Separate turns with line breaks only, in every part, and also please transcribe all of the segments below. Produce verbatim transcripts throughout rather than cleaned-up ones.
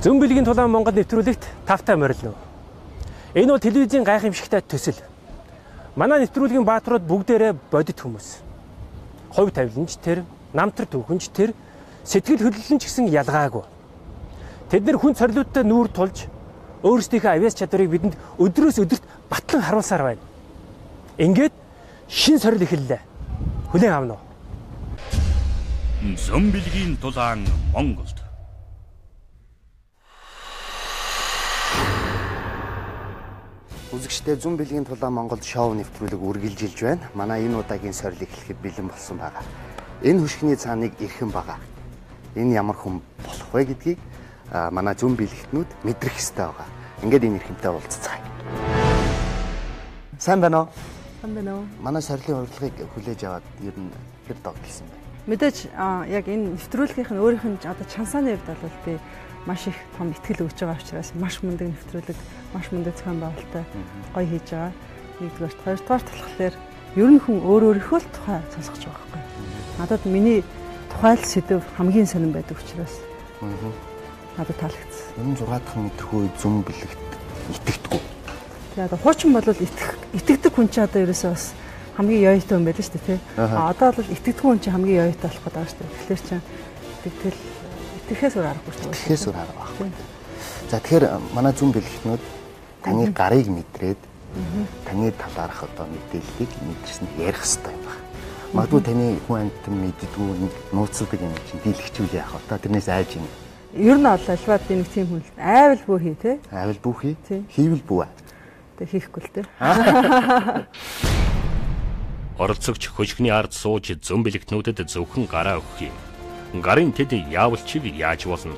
Зүүн бэлгийн тулаан Монгол нэвтрүүлэгт тавтай морилно. Энэ бол телевизийн гайхамшигтай төсөл. Манай нэвтрүүлгийн бааtruуд бүгдээрээ бодит хүмүүс. Хувь тавиланч тэр, намтар түүхэнч тэр, сэтгэл хөдлөлөн ч гэсэн ялгаагүй. Тэд нар хүн цорилттой нүүр тулж өөрсдийнхөө авиас чадварыг бидэнд өдрөөс өдөрт батлан харуулсаар байна. Ингээд шин сорил эхэллээ. Хүлээн авна уу?
Зүүн бэлгийн тулаан Монголд.
Үзэгчдээ Зүүн бэлгийн тулаан Монголд шоу нэвтрүүлэг үргэлжилж байна. Манай энэ удаагийн сорил эхлэхэд бэлэн болсон байгаа. Энэ хөшгөний цааныг эрхэн байгаа. Энэ ямар хүн болох вэ гэдгийг манай зүүн бэлгтнүүд мэдрэх ёстой байгаа. Ингээд энэ эрхэмтэй уулзцгаая. Сайн байна уу?
Сайн байна уу?
Манай сорилын урилгыг хүлээж аваад ер нь хэд догтлсон бэ?
Мэдээж яг энэ нэвтрүүлгийнх нь өөрийнх нь одоо чансааны хувьд бол би маш их том ихтгэл өгж байгаа учраас маш мундаг нэвтрүүлэг, маш мундаг зохион байгуулалттай гоё хийж байгаа. Нэгдүгээр, хоёрдугаар болохоор ер нь хүн өөр өөрийнхөө л тухай сонсож байгаа байхгүй. Надад миний тухайл сэдв хамгийн сонирн байдаг учраас надад таалагдсан.
Энэ зураг дахь мэдрэхүй зүүн бэлэгт итгэдэггүй.
Тэгээ одоо хуучин бол итгэх итгэдэг хүн чинь одоо ерөөсөө бас хамгийн ёйтой юм байл шүү дээ тий. А одоо бол итгэдэггүй хүн чинь хамгийн ёйтой болох гэдэг шүү дээ. Тэгэхээр чинь итгэл итгэхээс өөр аргагүй шүү дээ.
Итгэхээс өөр арга байхгүй. За тэгэхээр манай зүүн бэлэгтнүүд таны гарыг мэдрээд таны талаарх одоо мэдээллийг мэдэрсэн ярих хэрэгтэй юм байна. Магадгүй таны хүн амьтан мэддэггүй нууцдаг юм чинь дийлэгчүүл яах вэ? Та тэрнээс айж юм.
Ер нь бол альваад би нэг тийм хүн айвал бүү хий тий.
Айвал бүү хий. Хийвэл бүү.
Тэг хийхгүй л тий.
Оролцогч хөшгөний ард сууж зүүн бэлэгтнүүдэд зөвхөн гараа өгөх юм. Гарын тэд яавалчиг яаж болно?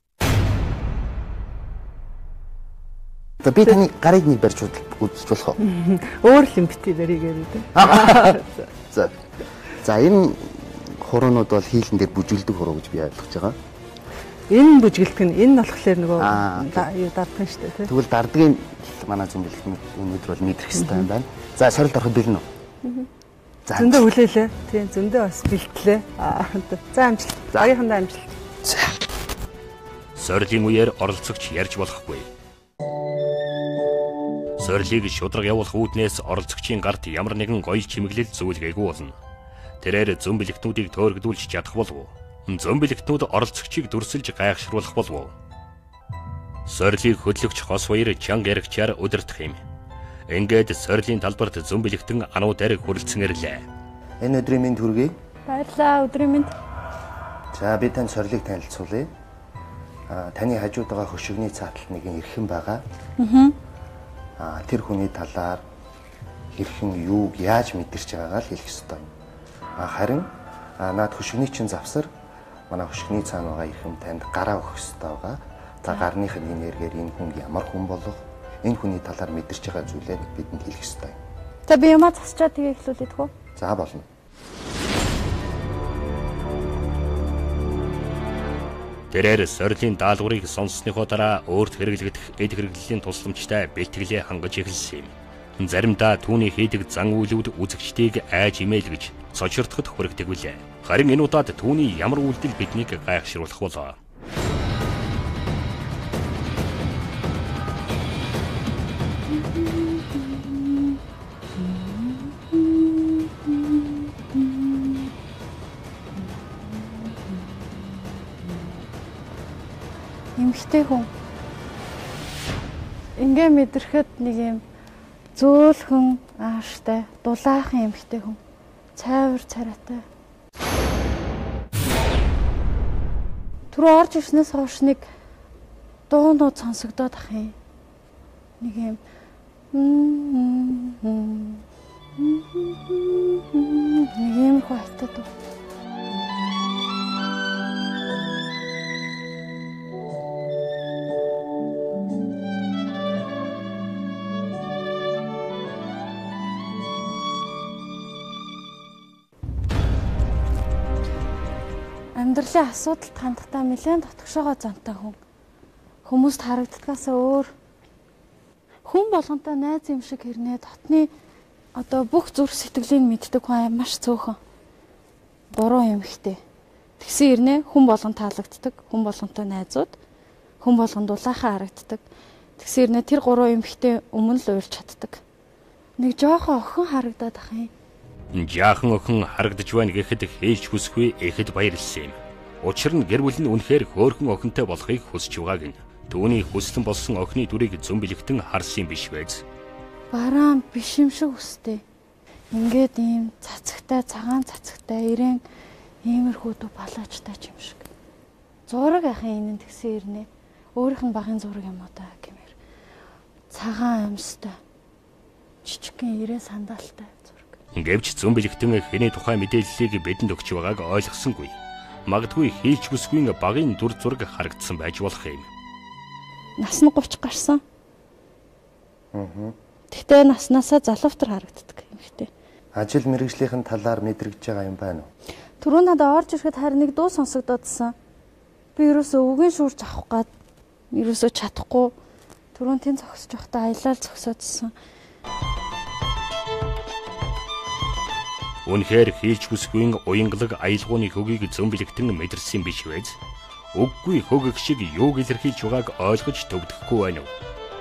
За би таны гарыг нэг барьж үзэж болох уу?
Өөр л юм бити баригээр үү.
За. За энэ хуруунууд бол хийлэн дээр бүжгэлдэг хуруу гэж би ойлгож байгаа.
Энэ бүжгэлдэг нь энэ болохоор нөгөө юу дардсан шүү дээ тий.
Тэгвэл дардгийн манай зүүн бэлэгтнүүд өнөөдөр бол мэдрэх хэрэгтэй юм байна. За сорилт ороход бэлэн үү?
За зөндөө хүлээлээ. Тийм зөндөө бас бэлтлээ. За амжилт. Баяхандаа амжилт.
За.
Сорилын үеэр оролцогч ярьж болохгүй. Сорилыг шудраг явуулах үүднээс оролцогчийн гарт ямар нэгэн гоё чимэглэл зүйлгээгүй болно. Тэрээр зүүн бэлэгтнүүдийг төөргдүүлж чадах болов уу? Зүүн бэлэгтнүүд оролцогчийг дүрсэлж гайхшруулах болов уу? Сорилыг хөдлөгч хос баяр чанга яригчаар удирдах юм. Ингээд сорилын талбарт зүүн бэлэгтэн ануудаар хүрэлцэн ирлээ.
Энэ өдрийн минь хүргэе.
Баярлалаа, өдрийн минь.
За би тань сорилыг танилцуулъя. А таны хажууд байгаа хөшгөний цааталт нэгэн эрхэн байгаа. Аа. А тэр хүний талаар хэрхэн юуг яаж мэдэрч байгаагаа л хэлэх ёстой юм. А харин наад хөшгөний чинь завсар манай хөшгөний цаана байгаа эрхэм танд гараа өгөх ёстой байгаа. За гарных нь энергээр энэ хүн ямар хүн болох, энэ хүний талаар мэдэрч байгаа зүйлээ бидэнд хэлэх ёстой юм.
За би юмаа засчаад тэгээ эхлүүлээд хөө.
За болно.
Тэрээр сорилын даалгаврыг сонссныхоо дараа өөрт хэрэглэгдэх эд хэрэглэлийн тусламжтай бэлтгэлээ хангаж эхэлсэн юм. Заримдаа түүний хийдэг зан үйлүүд үзэгчдийг айж имэйлгэж цочирдоход хүргэдэг билээ. Харин энэ удаад түүний ямар үйлдэл биднийг гайхшруулах болоо.
Эмхтэй хүн. Ингээ мэдрэхэд нэг юм зөөлхөн ааштай, дулаахан эмхтэй хүн. Цайвар царайтай. Түрүү орж ирснээс хойш нэг дуунууд сонсогдоод ах юм. Нэг юм нэг юм хайтад. Амьдралын асуудалд хандахтаа нэлээд дотгошоогоо зантай хүн. Хүмүүст харагддгаас өөр хүн болгонтой найз юм шиг хэрнээ дотны одоо бүх зүрх сэтгэлийг мэддэг хүн маш цөөхөн. Буруу юм ихтэй. Тэгсэн хэрнээ хүн болгон таалагддаг, хүн болгонтой найзууд, хүн болгонд улаахан харагддаг. Тэгсээр нэ тэр гурван эмэгтэй өмнө л уурч чаддаг. Нэг жоохон охин харагдаад ах юм.
Жаахан охин харагдаж байна гэхэд хээж хүсгүй эхэд баярлсан юм. Учир нь гэр бүл нь үнэхээр хөөрхөн охинтой болохыг хүсэж байгааг нь түүний хүслэн болсон охины дүрийг зөмбөлөгтөн харсан биш байз.
Бараан биш юм шиг үстэй. Ингээд ийм цацагтай, цагаан цацагтай, ирээн иймэрхүү дүү балаачтай юм шиг. Зураг ахын энэ тэгсэн ирнэ. Өөрийнх нь багын зураг юм уу та гэмээр. Цагаан амьстай. Жижигхэн ирээ сандалтай зураг.
Гэвч зөмбөлөгтөн хэний тухай мэдээллийг бидэнд өгч байгааг ойлгосонгүй. Магадгүй хийлч бүсгүй багын дүр зураг харагдсан байж болох юм.
Нас нь гуйч гарсан.
Аа.
Тэгтээ наснаасаа залуутар харагддаг юм хтэй.
Ажил мэргэжлийн талаар мэдрэгдэж байгаа юм байна уу?
Түрүү надад орж ирэхэд харин нэг дуу сонсогдоодсан. Би ерөөсөө үгийн шуурч авах гад ерөөсөө чадахгүй. Түрүүн тэн зогсож явахдаа аялал зогсоодсан.
Үнэхээр хийлч бүсгүй уянгалаг аялгауны хөгийг зөмбөлөгтөн мэдэрсэн биш байж. Үггүй хөгөх шиг юуг илэрхийлж байгааг ойлгож төгдөхгүй байна уу?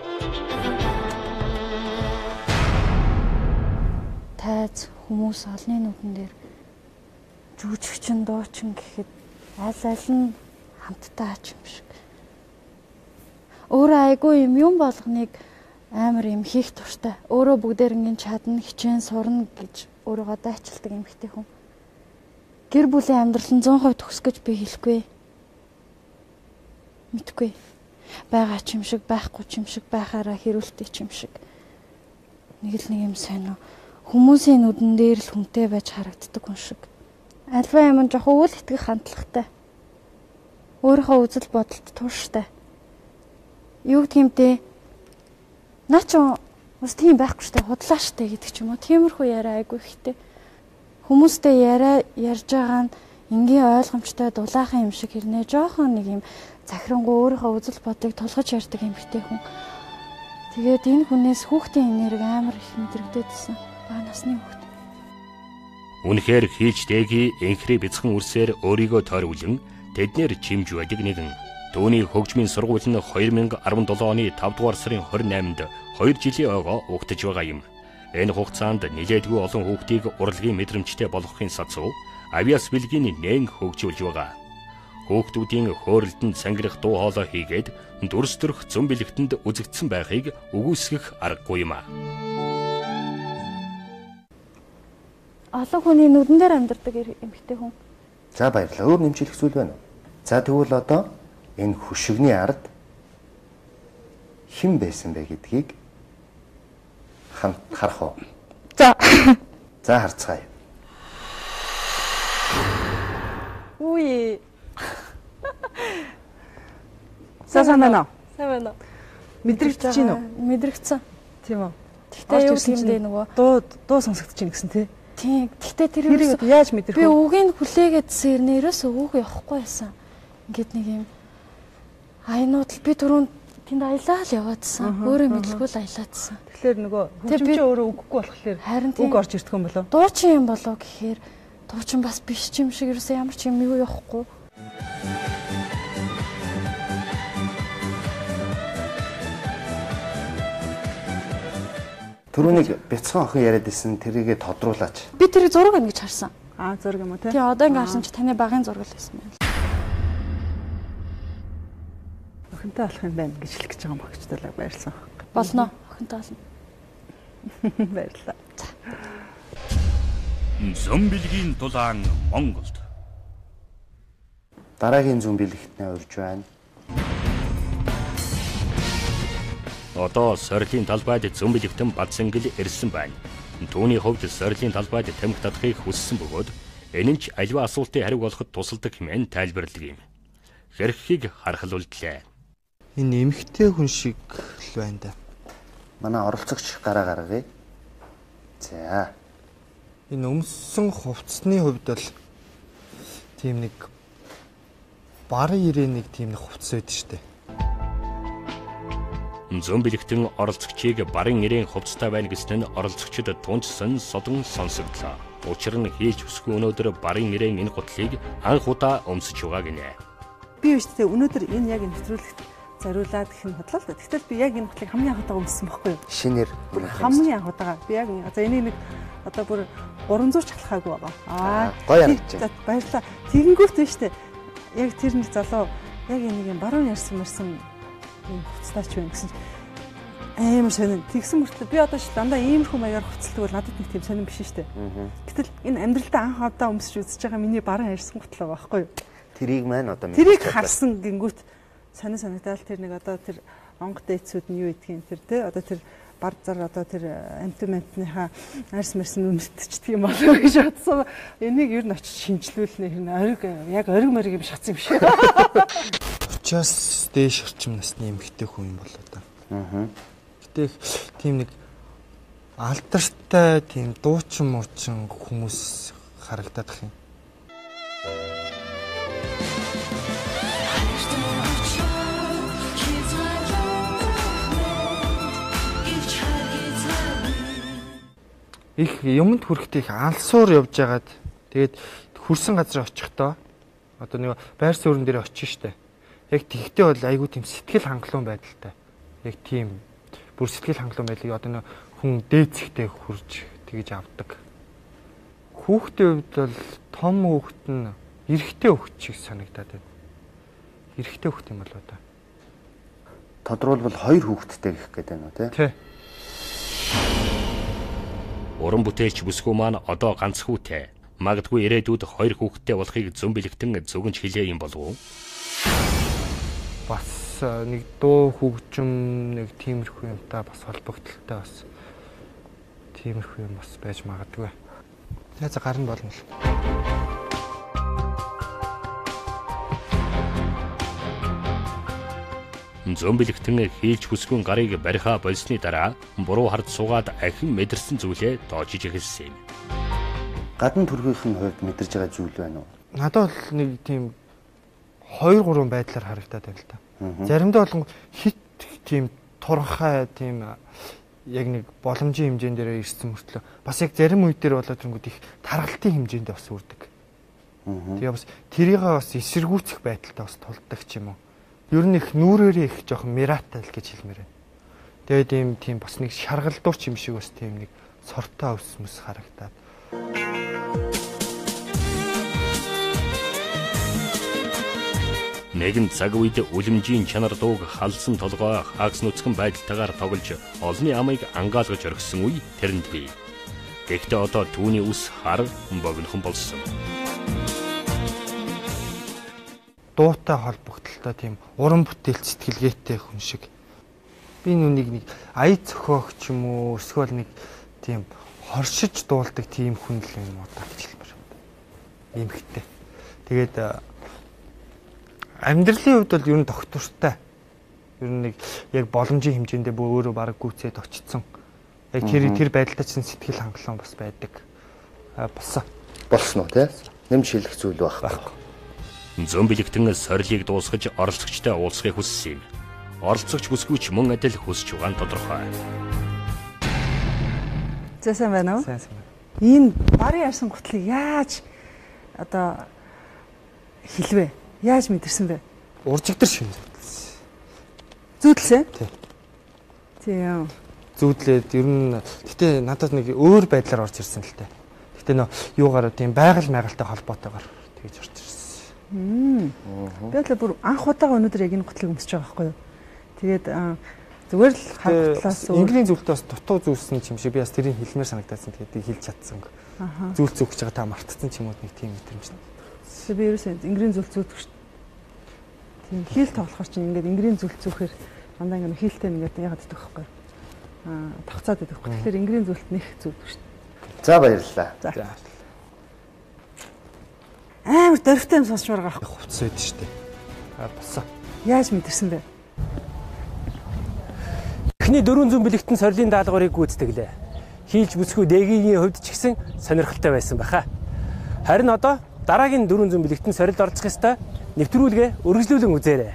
Тайз хүмүүс олны нүдэн дээр жүжигчин дуучин гэхэд аль аль нь хамтдаа ач юм шиг. Өөрөө айгүй юм юм болгоныг амар юм хийх туртай. Өөрөө бүгдээрнгийн чадна, хичээн сурна гэж өөрийгөө дайчилдаг эмэгтэй хүн. Гэр бүлийн амьдрал нь зуун хувь төгс гэж би хэлэхгүй. Мэдгүй. Бага ч юм шиг, байхгүй ч юм шиг, байхаараа хэрүүлтэй ч юм шиг. Нэг л нэг юм сайн уу. Хүмүүсийн нүдэн дээр л хүнтэй байж харагддаг хүн шиг. Альва юм жоохон үл итгэх хандлагатай. Өөрийнхөө үзэл бодолд тууштай. Юу гэмтэй? Наа ч бас тийм байхгүй штэ, худлаа штэ гэдэг ч юм уу. Тиймэрхүү яриа айгүй ихтэй. Хүмүүстэй яриа ярьж байгаа нь энгийн ойлгомжтой дулаахан юм шиг хэрнээ жоохон нэг юм захирангуй өөрийнхөө үзэл бодлыг тулгаж ярьдаг эмэгтэй хүн. Тэгээд энэ хүнээс хүүхдийн энерги амар их мэдрэгдээдсэн. Бага насны хүүхд.
Үнэхээр хийлч дэги энхрээ бяцхан үрсээр өөрийгөө тойрволон тэднэр чимж байдаг нэгэн. Түүний хөгжмийн сургууль нь две тысячи десет оны пег дугаар сарын twenty-eighнд two жилийн ойгоо угтаж байгаа юм. Энэ хугацаанд нэлээдгүй олон хүүхдийг урлагийн мэдрэмжтэй болгохын сацуу авиас бэлгийн нээн хөгжүүлж байгаа. Хүүхдүүдийн хөөрөлдөнд сангирах дуу хоолой хийгээд дүрс төрх зөмбөлөгтөнд үзэгдсэн байхыг үгүйсгэх аргагүй юм а.
Олон хүний нүдэн дээр амьдардаг эмэгтэй хүн.
За баярлалаа. Өөр нэмжлэх зүйл байна уу? За тэгвэл одоо энэ хөшигний ард хэн байсан бэ гэдгийг хамт харах уу?
За.
За харцгаая.
Үе. Сайн байна уу?
Сайн байна уу?
Мэдрэгдэж байна уу?
Мэдрэгдсэн.
Тийм үү.
Тэгтээ юу гэмдэ нөгөө
дуу дуу сонсогдож байна гэсэн тий.
Тийм. Тэгтээ тэр
ерөөсөө яаж мэдэрх вэ?
Би үгийг хүлээгээдсэн ирнэ ерөөсөө үг явахгүй байсан. Ингээд нэг юм айнууд л би түрүүн тэнд аялаа л яваадсан. Өөрөө мэдлгүй л аялаадсан.
Тэгэхээр нөгөө хөгжимч өөрөө үггүй болохоор үг орж ирдэг юм болов?
Дуучин юм болов гэхээр дуучин бас биш ч юм шиг ерөөсөө ямар ч юм юу явахгүй.
Түрүүнийг бяцхан охин яриад исэн тэрийгэ тодруулаач.
Би тэрийг зураг байна гэж харсан.
Аа зураг юм уу те?
Тий одоо ингэ харсан чи таны багын зураг л байсан байна.
Охинтой болох юм байна гэж хэлэх гэж байгаа юм багчдаа баярлсан.
Болно. Охинтой болно.
Баярлалаа.
Зөмбөлгийн дулаан Монголд.
Дараагийн зөмбөлөгтнээ урьж байна.
Одоо сорилын талбайд зөмбөлөгтөн Бадсангил ирсэн байна. Түүний хувьд сорилын талбайд тамхи татахыг хүссэн бөгөөд энэ нь ч аливаа асуултын хариу олоход тусалдаг хэмээн тайлбарладаг юм. Хэрхийг харахлуулдлаа.
Энэ эмхтэй хүн шиг л байна да.
Манай оролцогч гараа гаргая. За.
Энэ өмссөн хувцсны хувьд бол тийм нэг барын ирээн нэг тийм нэг хувцас байдаг шүү дээ.
Зөмбөлөгтөн оролцогчийг барын ирээн хувцастай байна гэсэн нь оролцогчид тунцсан содон сонсогдлоо. Учир нь хийлч хүсгүй өнөөдөр барын ирээн энэ гутлыг анх удаа өмсөж байгаа гинэ.
Би өштэй өнөөдөр энэ яг нэвтрүүлэгт зориулаад гэх нь бодлоо л да. Тэгтэл би яг энэ хутлыг хамгийн анх удаага өмссөн байхгүй юу?
Шинээр
Хамгийн анх удаага. Би яг за энийг нэг одоо бүр гурамдуй чалхаагүй байгаа.
Аа гоё харагдаж байна.
Баярлалаа. Тэгэнгүүт нь штэ. Яг тэр нэг залуу яг энийг юм баруун ярьсан мэрсэн юм хуцтаач байна гэсэн чинь амар сонин. Тэгсэн мөртлөө би одоо ш дандаа иймэрхүү маягаар хуцалдаг бол надад нэг тийм сонин биш штэ. Гэтэл энэ амьдралдаа анх удаа өмсөж үзэж байгаа миний баруун ярьсан хутлаа байхгүй юу?
Тэрийг маань одоо
Тэрийг харсан гингүүт сонин санагдал тэр нэг одоо тэр онгод дээдсүүд нь юу гэдгийг тэр те одоо тэр бар зар одоо тэр амтментныхаа арс мэрсэн үнэтчдэг юм болов гэж бодсон. Энийг ер нь очиж шинжилүүлнэ хэрнээ ориг яг ориг мориг юм шатсан юм шиг.
Учаас дээш орчим насны эмэгтэй хүн юм болоо да. Аа. Гэтэ тийм нэг алдартай тийм дуучин муучин хүмүүс харагдаад их юм. Их юмд хүрэхдээ их алсуур явж байгаад тэгээд хөрсөн газар очихдоо одоо нэг байр суурин дээр очих штэ. Яг тэгтээ бол айгүй тийм сэтгэл хангалуун байдалтай. Яг тийм бүр сэтгэл хангалуун байдлыг одоо нэг хүн дээцэгтэй хүрж тэгж авдаг. Хүүхдийн хувьд бол том хүүхэд нь эрэгтэй хүүхэд шиг санагдаад байна. Эрэгтэй хүүхэд юм болоо да.
Тодорхойлбол хоёр хүүхэдтэй гэх гээд байна уу те?
Тий.
Уран бүтээлч бүсгүй маань одоо ганц хүүтэй. Магадгүй ирээдүйд хоёр хүүхэдтэй болохыг зөн бэлэгтэн зөвгөнч хэлээ юм болов уу?
Бас нэг дуу хөгжим нэг тиймэрхүү юмтай бас холбогдолтой бас тиймэрхүү юм бас байж магадгүй. За гарна болно л.
Зөн бэлэгтэн хийлж бүсгүйн гарыг бариха болсны дараа буруу хард суугаад ахин мэдэрсэн зүйлээ доожиж эхэлсэн юм.
Гадна төрхийнх нь хувьд мэдэрж байгаа зүйл байна уу?
Надад бол нэг тийм хоёр гурван байдлаар харагдаад байна л да. Заримдаа бол хит тийм турхай тийм яг нэг боломжийн хэмжээнд дээр ирсэн мөртлөө бас яг зарим үед дээр болоод тэнгүүд их таргалтын хэмжээнд бас үрдэг. Тэгээ бас тэрийгээ бас эсэргүүцэх байдалтай бас тулдаг ч юм уу. Ер нь их нүрээрээ их жоохон миратай л гэж хэлмээр байна. Тэгээд ийм тийм бас нэг шаргалдууч юм шиг бас тийм нэг сортой өвс мэс харагдаад.
Нэгэн цаг үед үлэмжийн чанар дууг халсан толгой хаагс нүцгэн байдалтайгаар тоглож олны амыг ангаалгаж орхисон үе тэрэнд бий. Гэхдээ одоо түүний ус хар богинохон болсон.
Дуутай холбогдлолтой тийм уран бүтээл сэтгэлгээтэй хүн шиг. Би нүг нэг ая зөхөөх ч юм уу эсвэл нэг тийм хоршиж дуулдаг тийм хүн л юм уу гэж хэлмээр. Эмхтэй. Тэгээд амьдралын хувьд бол ер нь доктортай. Ер нь нэг яг боломжийн хэмжээндээ бүр өөрөө бараг гүйцээд очсон. Яг тэр тэр байдалтай чинь сэтгэл хангалуун бас байдаг. Болсон.
Болсон уу те? Нэмж хэлэх зүйл байхгүй.
Зөн бэлэгтэн сорилыг дуусгаж оролцогчтой уулзахыг хүссэн юм. Оролцогч бүсгүйч мөн адил хүсэж байгаа нь тодорхой.
Зэсэн байна уу?
Сайн сайн.
Энэ барын ярьсан гутлыг яаж одоо хэлвэ? Яаж мэдэрсэн бэ?
Уржигдэр шин зүйдлсэн.
Зүйдлсэн?
Тий.
Тийм.
Зүүдлээд ер нь гэтээ надад нэг өөр байдлаар орж ирсэн л тээ. Гэтээ нөө юугаар тийм байгаль майгалтай холбоотойгоор тэгж орж ирсэн.
Мм. Би л бүр анх удаага өнөөдөр яг энэ гутлыг өмсөж байгаа байхгүй юу? Тэгээд зүгээр л хагтлаас
Инглиний зүйлтэй бас дутуу зүйлсэн юм шиг би бас тэрийг хэлмээр санагдаасан. Тэгээд хэлж чадсан. Зүйл зүгж байгаа та мартцсан ч юм уу нэг тийм мэдрэмж.
Би ерөөсөө инглиний зүйл зүүдэг шүү дээ. Тийм хийл тоглохоор чинь ингээд инглиний зүйл зүүхээр дандаа ингээд хийлтэй ингээд яагаад гэдэг вэ байхгүй юу? Аа тавцаад байдаг байхгүй. Тэгэхээр инглиний зүйлт нэх зүүдэг шүү дээ.
За баярлалаа.
За. Амар дөрвтэй юм сонсчмаар байгаа байхгүй.
Хувцас байдаг шүү дээ. Аа болсон.
Яаж мэдэрсэн бэ?
Эхний дөрвөн зүүн бэлэгтэн сорилын даалгаврыг гүйцэтгэлээ. Хийлж бүсгүй дэгийн хувьд ч гэсэн сонирхолтой байсан баха. Харин одоо дараагийн дөрвөн зүүн бэлэгтэн сорилд орцох ёстой нэвтрүүлгээ үргэлжлүүлэн үзээрэй.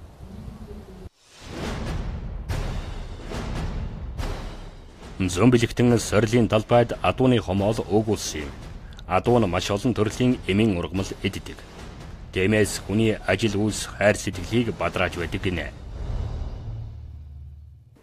Зөн бэлэгтэн сорилын талбайд адууны хомоол өгүүлсэн юм. Адуу нь маш олон төрлийн эмийн ургамал эддэг. Тиймээс хүний ажил үйлс хайр сэтгэлийг бадрааж байдаг гинэ.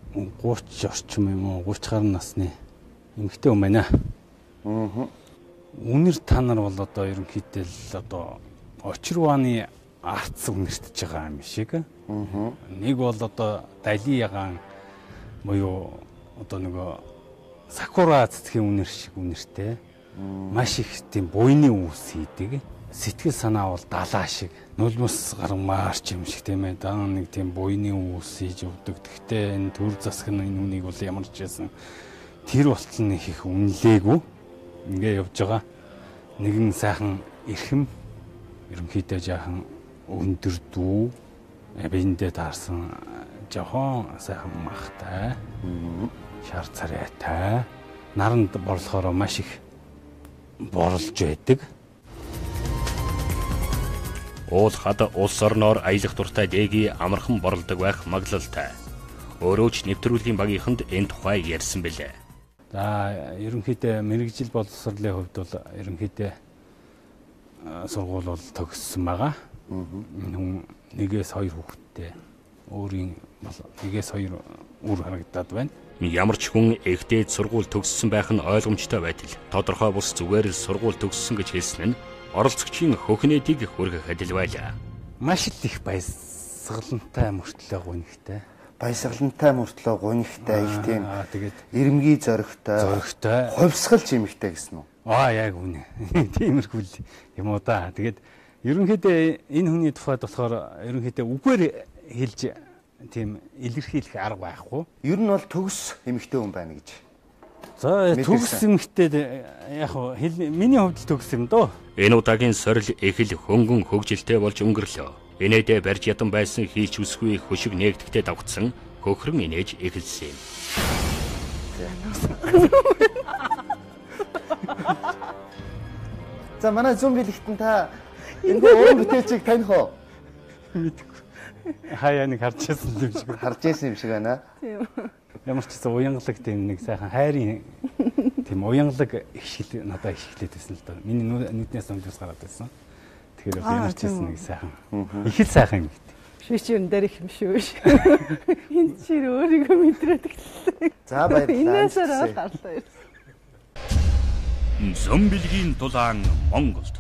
гуравч орчим юм уу гуравч гаруй насны эмэгтэй хүн байна.
Аа.
Үнэр та нар бол одоо ерөнхийдөө л одоо очирвааны арц үнэртэж байгаа юм шиг.
Аа.
Нэг бол одоо далиягаан буюу одоо нөгөө сакура цэцгийн үнэр шиг үнэртэй. Маш их тийм буйны үүс хийдэг. Сэтгэл санаа бол далаа шиг нулимс гармаарч юм шиг тийм ээ. Даан нэг тийм буйны үүс хийж өгдөг. Гэхдээ энэ төр засаг нь энэ үнийг бол ямар ч байсан тэр болтол нэг их үнэлээгүй. Ингээ явж байгаа. Нэгэн сайхан эрхэм ерөнхийдөө жаахан өндөр дүү биендээ таарсан жохон сайхан махтай шар царайтай наранд борлохоор маш их борлож байдаг.
Уул хад улс орноор аялах дуртай дэги амархан борлдог байх маглалтай. Өөрөө ч нэвтрүүлгийн багийнханд энэ тухай ярьсан билээ.
За ерөнхийдөө мэрэгжил боловсролын хувьд бол ерөнхийдөө сургууль бол төгссөн байгаа. Энэ хүн нэгээс хоёр хүүхэдтэй өөрийн нэгээс хоёр үр харагдаад байна.
Ямар ч хүн эгдээд сургууль төгссөн байх нь ойлгомжтой байтал тодорхой бус зүгээр сургууль төгссөн гэж хэлсэн нь оролцогчийн хөхнөөдийг хүргэх адил байлаа.
Маш их баясгалантай мөртлөө гонхтой.
Баясгалантай мөртлөө гонхтой их тийм.
Аа тэгээд
эрэмгий зоригтой.
Зоригтой.
Хувьсгалч эмэгтэй гэсэн үү?
Аа яг үнэ. Тиймэрхүү юм уу да. Тэгээд ерөнхийдөө энэ хүний тухайд болохоор ерөнхийдөө үгээр хэлж тийм илэрхийлэх арга байхгүй.
Ер нь бол төгс эмэгтэй хүн байна гэж.
За төгс эмэгтэй яг хэл миний хувьд төгс юм дөө.
Энэ удаагийн сорил их л хөнгөн хөгжилтэй болж өнгөрлөө. Инээдээ барьж ядан байсан хийч үсгүй хөшиг нээгдэхтэй давхцсан хөхрөн инээж эхэлсэн юм.
За манай зомби лигтэн та энэ уран бүтээлчийг таних уу?
Мэдгүй. Хаяа нэг харж байсан юм шиг.
Харж байсан юм шиг байна.
Тийм.
Ямар ч гэсэн уянгалаг тийм нэг сайхан хайрын тийм уянгалаг ихшил надад ихлээд байсан л доо. Миний нүднээс өнгөс гараад байсан. Тэгэхээр ямар ч гэсэн нэг сайхан. Их л сайхан юм.
Шиш юм дээр их юм шүү. Энд чи өөрийгөө мэдрээд гэлээ.
За баярлалаа.
Инээсээр гарлаа.
Зомбилгийн дулаан Монголд.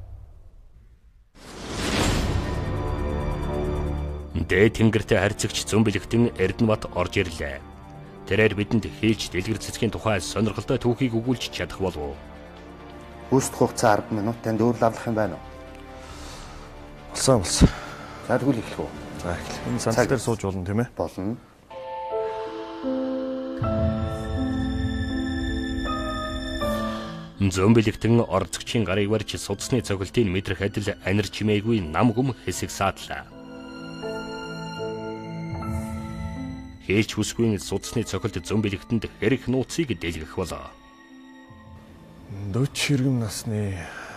Дээд тэнгэртэй харьцагч зомбилэгтэн Эрдэнэбат орж ирлээ. Тэрээр бидэнд хийлж дэлгэр цэцгийн тухай сонирхолтой түүхийг өгүүлж чадах болов уу?
Үүсэх хугацаа арван минут танд өөр лавлах юм байна уу?
Болсон болсон.
За тэгвэл эхлэх үү?
За эхлэх. Энэ сандал дээр сууж болно тийм ээ?
Болно.
Зомбилэгтэн орцогчийн гарыг барьж судасны цогцолтыг мэдрэх адил анир чимээгүй нам хүм хэсэг саадлаа. Хэлж хүсгүй судасны цогцолт зомбилэгтэнд хэрэг нууцыг дэлгэх болоо.
Дөч хэргэм насны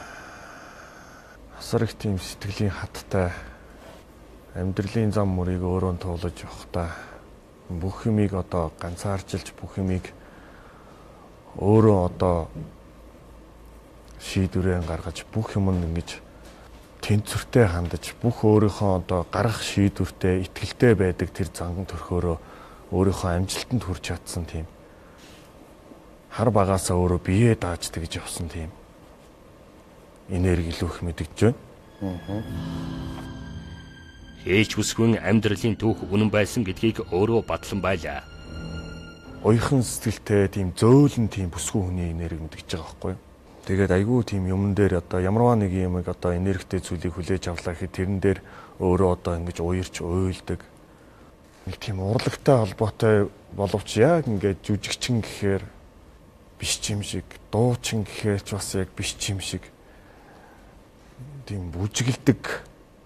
асар их тийм сэтгэлийн хаттай амьдралын зам мөрийг өөрөө туулаж явахдаа бүх юмыг одоо ганцаарчилж бүх юмыг өөрөө одоо шийдвэрээ гаргаж бүх юмд ингэж тэнцвэртэй хандаж бүх өөрийнхөө одоо гарах шийдвэртэй итгэлтэй байдаг тэр занган төрхөөрөө өөрийнхөө амжилтанд хүрч чадсан тийм хар багаасаа өөрөө биеэ дааж тэгж явсан тийм энерги илүү их мэдэгдэж байна.
Хийж үсгүн амьдралын түүх үнэн байсан гэдгийг өөрөө батлан байлаа.
Уяхан сэтгэлтэй тийм зөөлөн тийм бүсгүй хүний энерги мэдэгдэж байгаа байхгүй юу? Тэгээд айгүй тийм юмн дээр одоо ямарваа нэг юмыг одоо энергитэй зүйлийг хүлээж авлаа гэхэд тэрэн дээр өөрөө одоо ингэж уярч уйлдаг. Нэг тийм урлагтай холбоотой боловч яг ингээд жүжигчин гэхээр биш юм шиг, дуучин гэхээр ч бас яг биш юм шиг тийм бүжгэлдэг.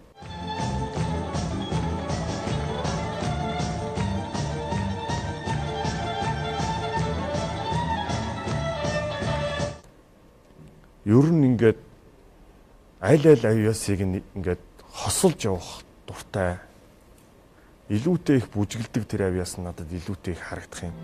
Ер нь ингээд аль аль аюусыг ингээд хосолж явах дуртай. Илүүтэй их бүжгэлдэг тэр авиас нь надад илүүтэй их харагдах юм.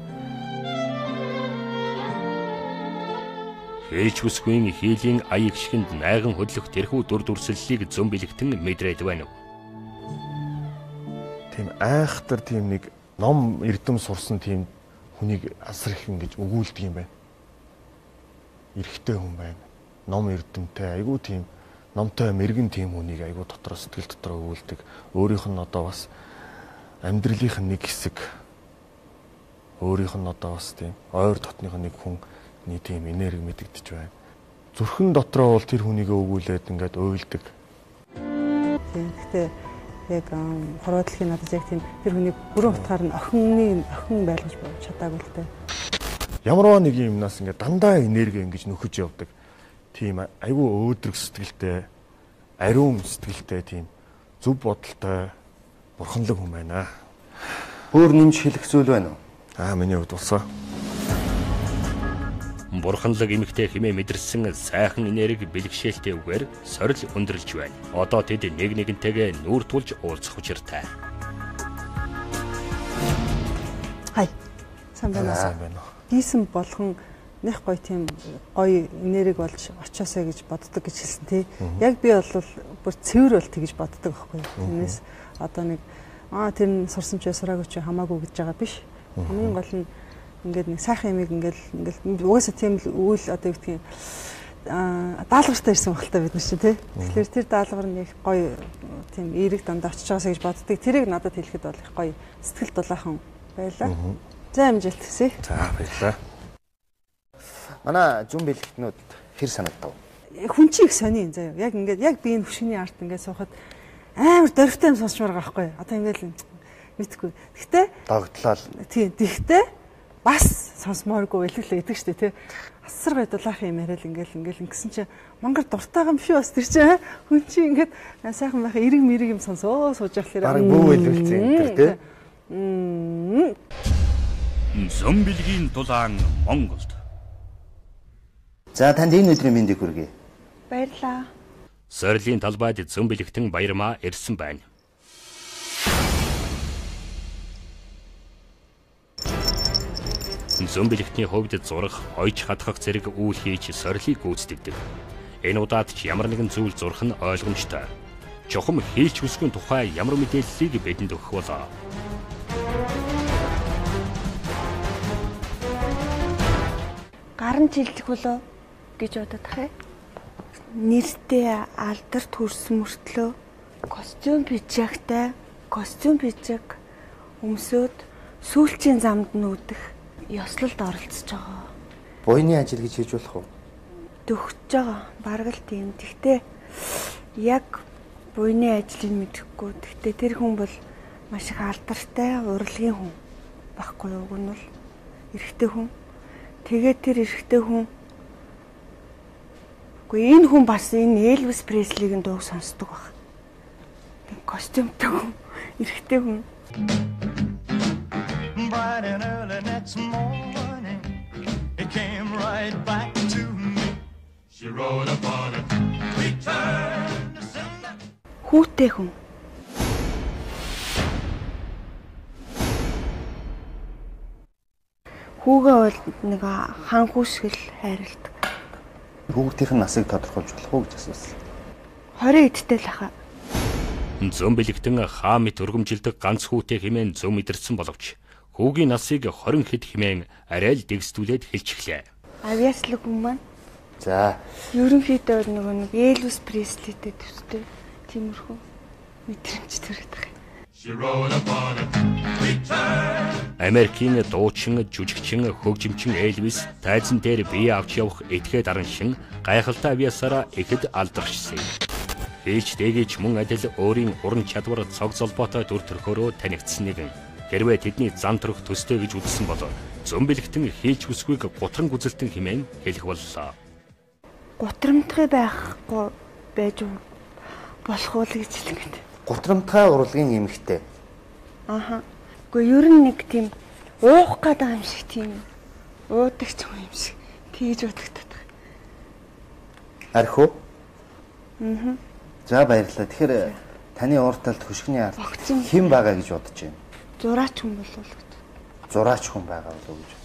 Хийж үсгүй хийлийн аяг шигэнд найган хөдлөх тэрхүү дүр дүрслэлийг зомбилэгтэн мэдрээд байна уу?
Тийм айхтар тийм нэг ном эрдэм сурсан тийм хүнийг асар их ингэж өгүүлдэг юм байна. Эрэгтэй хүн байна. Ном эрдэмтэй айгүй тийм номтой мэрэгэн тийм хүнийг айгүй дотроо сэтгэл дотроо өгүүлдэг. Өөрийнх нь одоо бас амьдралынх нь нэг хэсэг. Өөрийнх нь одоо бас тийм ойр дотных нэг хүний тийм энерги мэдэгдэж байна. Зүрхэн дотроо бол тэр хүнийг өгүүлээд ингээд уйлдаг.
Тийм. Гэхдээ яг хорвоодлохын надад яг тийм тэр хүний бүрэн утгаар нь охины охин байлгаж чадаагүй л дээ.
Ямарваа нэг юмнаас ингээд дандаа энерги ингэж нөхөж явдаг. Тийм айгүй өөдрөг сэтгэлтэй, ариун сэтгэлтэй тийм зөв бодолтой бурханлаг хүн байна.
Өөр нэмж хэлэх зүйл байна уу?
Аа, миний хувьд болсон.
Бурханлаг эмэгтэй хэмээн мэдэрсэн сайхан энерги бэлгшээлтэй үгээр сорил өндөрлж байна. Одоо тэд нэг нэгнтэйгээ нүүр тулж уулзах учиртай.
Хай. Сайн байна уу? Гийсэн болгон нэх гоё тийм гоё энерги болж очоосоо гэж боддог гэж хэлсэн тий. Яг би бол бүр цэвэр бол тэгж боддог байхгүй. Тэрнээс одоо нэг аа тэр нь сурсан ч сураагүй ч хамаагүй гэж байгаа биш. Хамгийн гол нь ингээд нэг сайхан юмыг ингээд ингээд угаасаа тийм л үйл одоо юу гэдгийг аа даалгавартай ирсэн багтаа бид нар чинь тий. Тэгэхээр тэр даалгавар нь их гоё тийм эерэг дандаа очиж байгаасаа гэж боддог. Тэрийг надад хэлэхэд бол их гоё сэтгэл дулаахан байлаа. За амжилт хүсье.
За баярлалаа.
Манай зүүн бэлэгтнүүд хэр санагдав?
Хүн чи их сони заяа. Яг ингээд яг би энэ хөшгөний арт ингээд суухад амар дөрвтэй юм сонсчмаар байгаа байхгүй. Одоо ингээд л мэдхгүй. Гэхдээ
догтлол.
Тийм. Тэгтээ бас сонсмооргүй илүүлээ гэдэг штэ тий. Асар гой дулаахан юм яриад ингээл ингээл ингэсэн чи мангар дуртай юм шүү бас тэр чи хүн чи ингээд сайхан байхаа эрэг мэрэг юм сонсоо сууж явах хэрэг.
Бараг бүү илүүлсэн энэ тэр тий.
Зомбилгийн дулаан Монголд.
За танд энэ өдрийн мэндийг хүргэе.
Баярлаа.
Сорилын талбайд зомбилэгтэн баярмаа ирсэн байна. Зомбилэгтний хувьд зурах, ойж хатгах зэрэг үйл хийж сорилыг гүйцэтгэдэг. Энэ удаад ч ямар нэгэн зүйл зурх нь ойлгомжтой. Чухам хийлч хүсгийн тухай ямар мэдээллийг бидэнд өгөх болоо.
Гаран жилдэх болоо гэж бодоод тахэ. Нэртэй алдарт хүрсэн мөртлөө костюм пижактай, костюм пижак өмсөд сүүлчийн замд нүүдэх ёслолд оролцож байгаа.
Буйны ажил гэж хийж болох уу?
Төгсөж байгаа. Бараг л тийм. Тэгтээ яг буйны ажлыг мэдэхгүй. Тэгтээ тэр хүн бол маш их алдартай урлагийн хүн баггүй юу? Уг нь бол эрэгтэй хүн. Тэгээд тэр эрэгтэй хүн үгүй энэ хүн бас энэ Элвис Преслигийн дууг сонсдог баг. Тэг костюмтэй хүн, эрэгтэй хүн. Хүүтэй хүн. Хүүгээ бол нэг хаан хүүсгэл хайрладаг.
Хүүхдийн насыг тодорхойлж болох уу гэж асуусан.
хорин эдтэй л хаа.
Зомбилэгтэн хаа мэт өргөмжилдэг ганц хүүтэй хэмээн зөв мэдэрсэн боловч хүүгийн насыг хорин хэд хэмээн арай л дэгсдүүлээд хэлчихлээ.
Авиаслаг хүн маань.
За.
Ерөнхийдөө нөгөө нэг Элвис Преслитэй төстэй тиймэрхүү мэдрэмж төрөд байгаа.
Америкийн дуучин, жүжигчин, хөгжимчин Элвис тайзан дээр бие авч явах этгээ дараншин гайхалтай авиасаараа ихэд алдаршсан. Хэлж дээгэж мөн адил өөрийн уран чадвар цог золбоотой дүр төрхөөрөө танигдсан нэгэн. Хэрвээ тэдний зан төрх төстэй гэж үзсэн бол зомбилэгтэн хийлч үсгийг гутран гүзэлтэн хэмээн хэлэх боллоо.
Гутрамтгай байхгүй байж болох уу гэж хэлгээд.
Гутрамтгай урлагийн эмэгтэй.
Аха. Гэхдээ ер нь нэг тийм уух гэдэг юм шиг тийм уудаг ч юм шиг тэгж бодогдод байгаа.
Арх уу?
Аа.
За баярлалаа. Тэгэхээр таны урд талд хөшгөний ард хэн байгаа гэж бодож байна?
Зураач хүн болов уу?
Зураач хүн байгаа болов уу гэж.